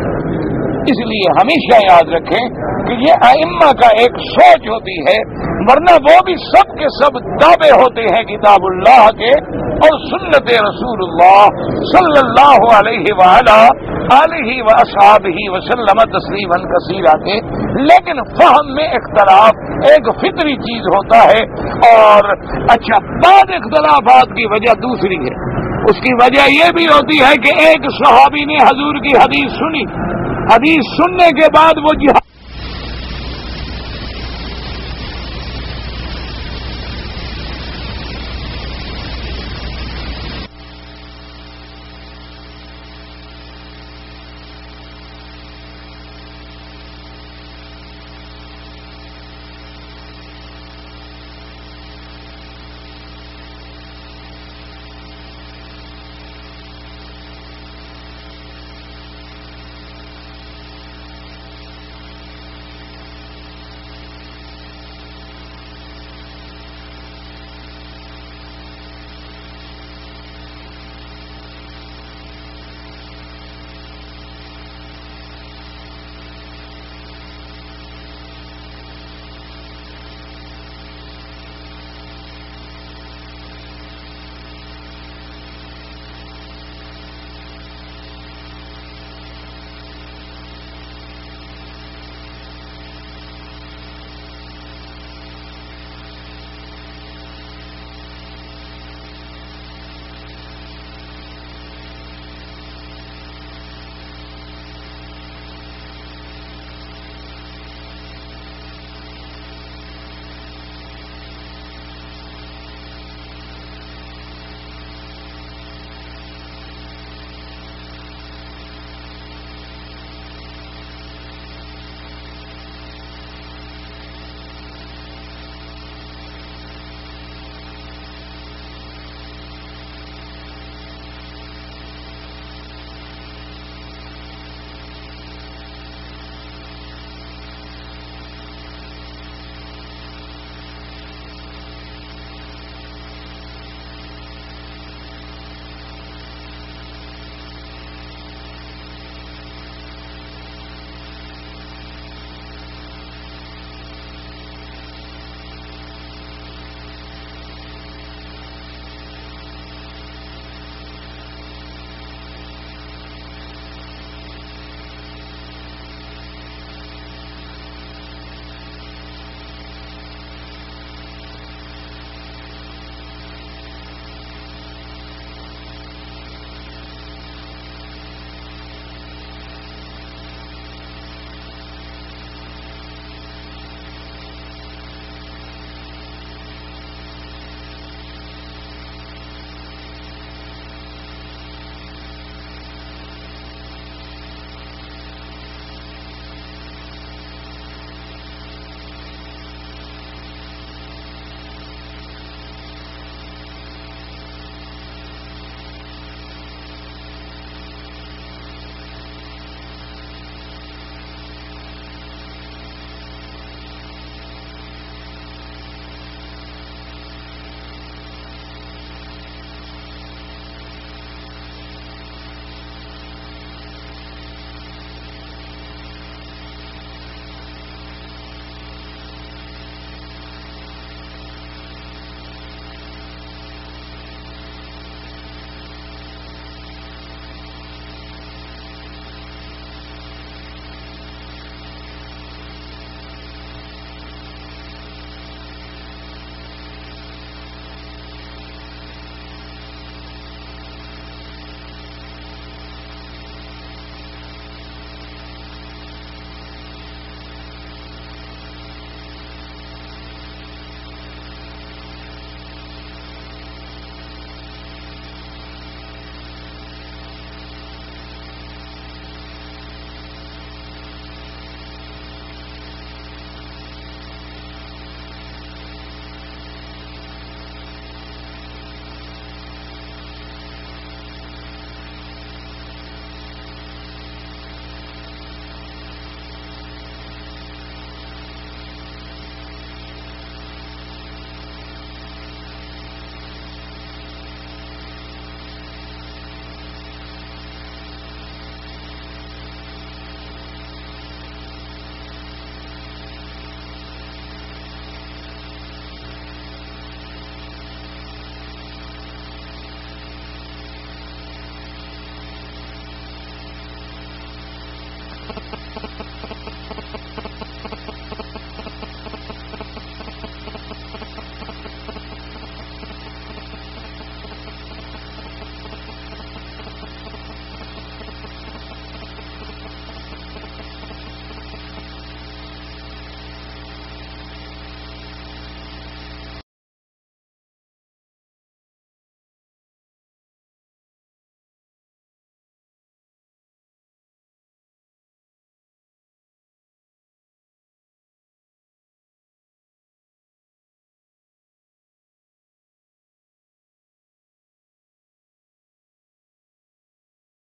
اس لیے ہمیشہ یاد رکھیں کہ یہ ائمہ کا ایک سوچ ہوتی ہے، ورنہ وہ بھی سب کے سب دعوے ہوتے ہیں کتاب اللہ کے اور سنت رسول اللہ صلی اللہ علیہ وآلہ آلہ واصحابہ وسلم تسلیما کثیرا کے، لیکن فہم میں اختلاف ایک فطری چیز ہوتا ہے۔ اور اچھا بعض اختلافات کی وجہ دوسری ہے، اس کی وجہ یہ بھی ہوتی ہے کہ ایک صحابی نے حضور کی حدیث سنی، حدیث سننے کے بعد وہ جہاد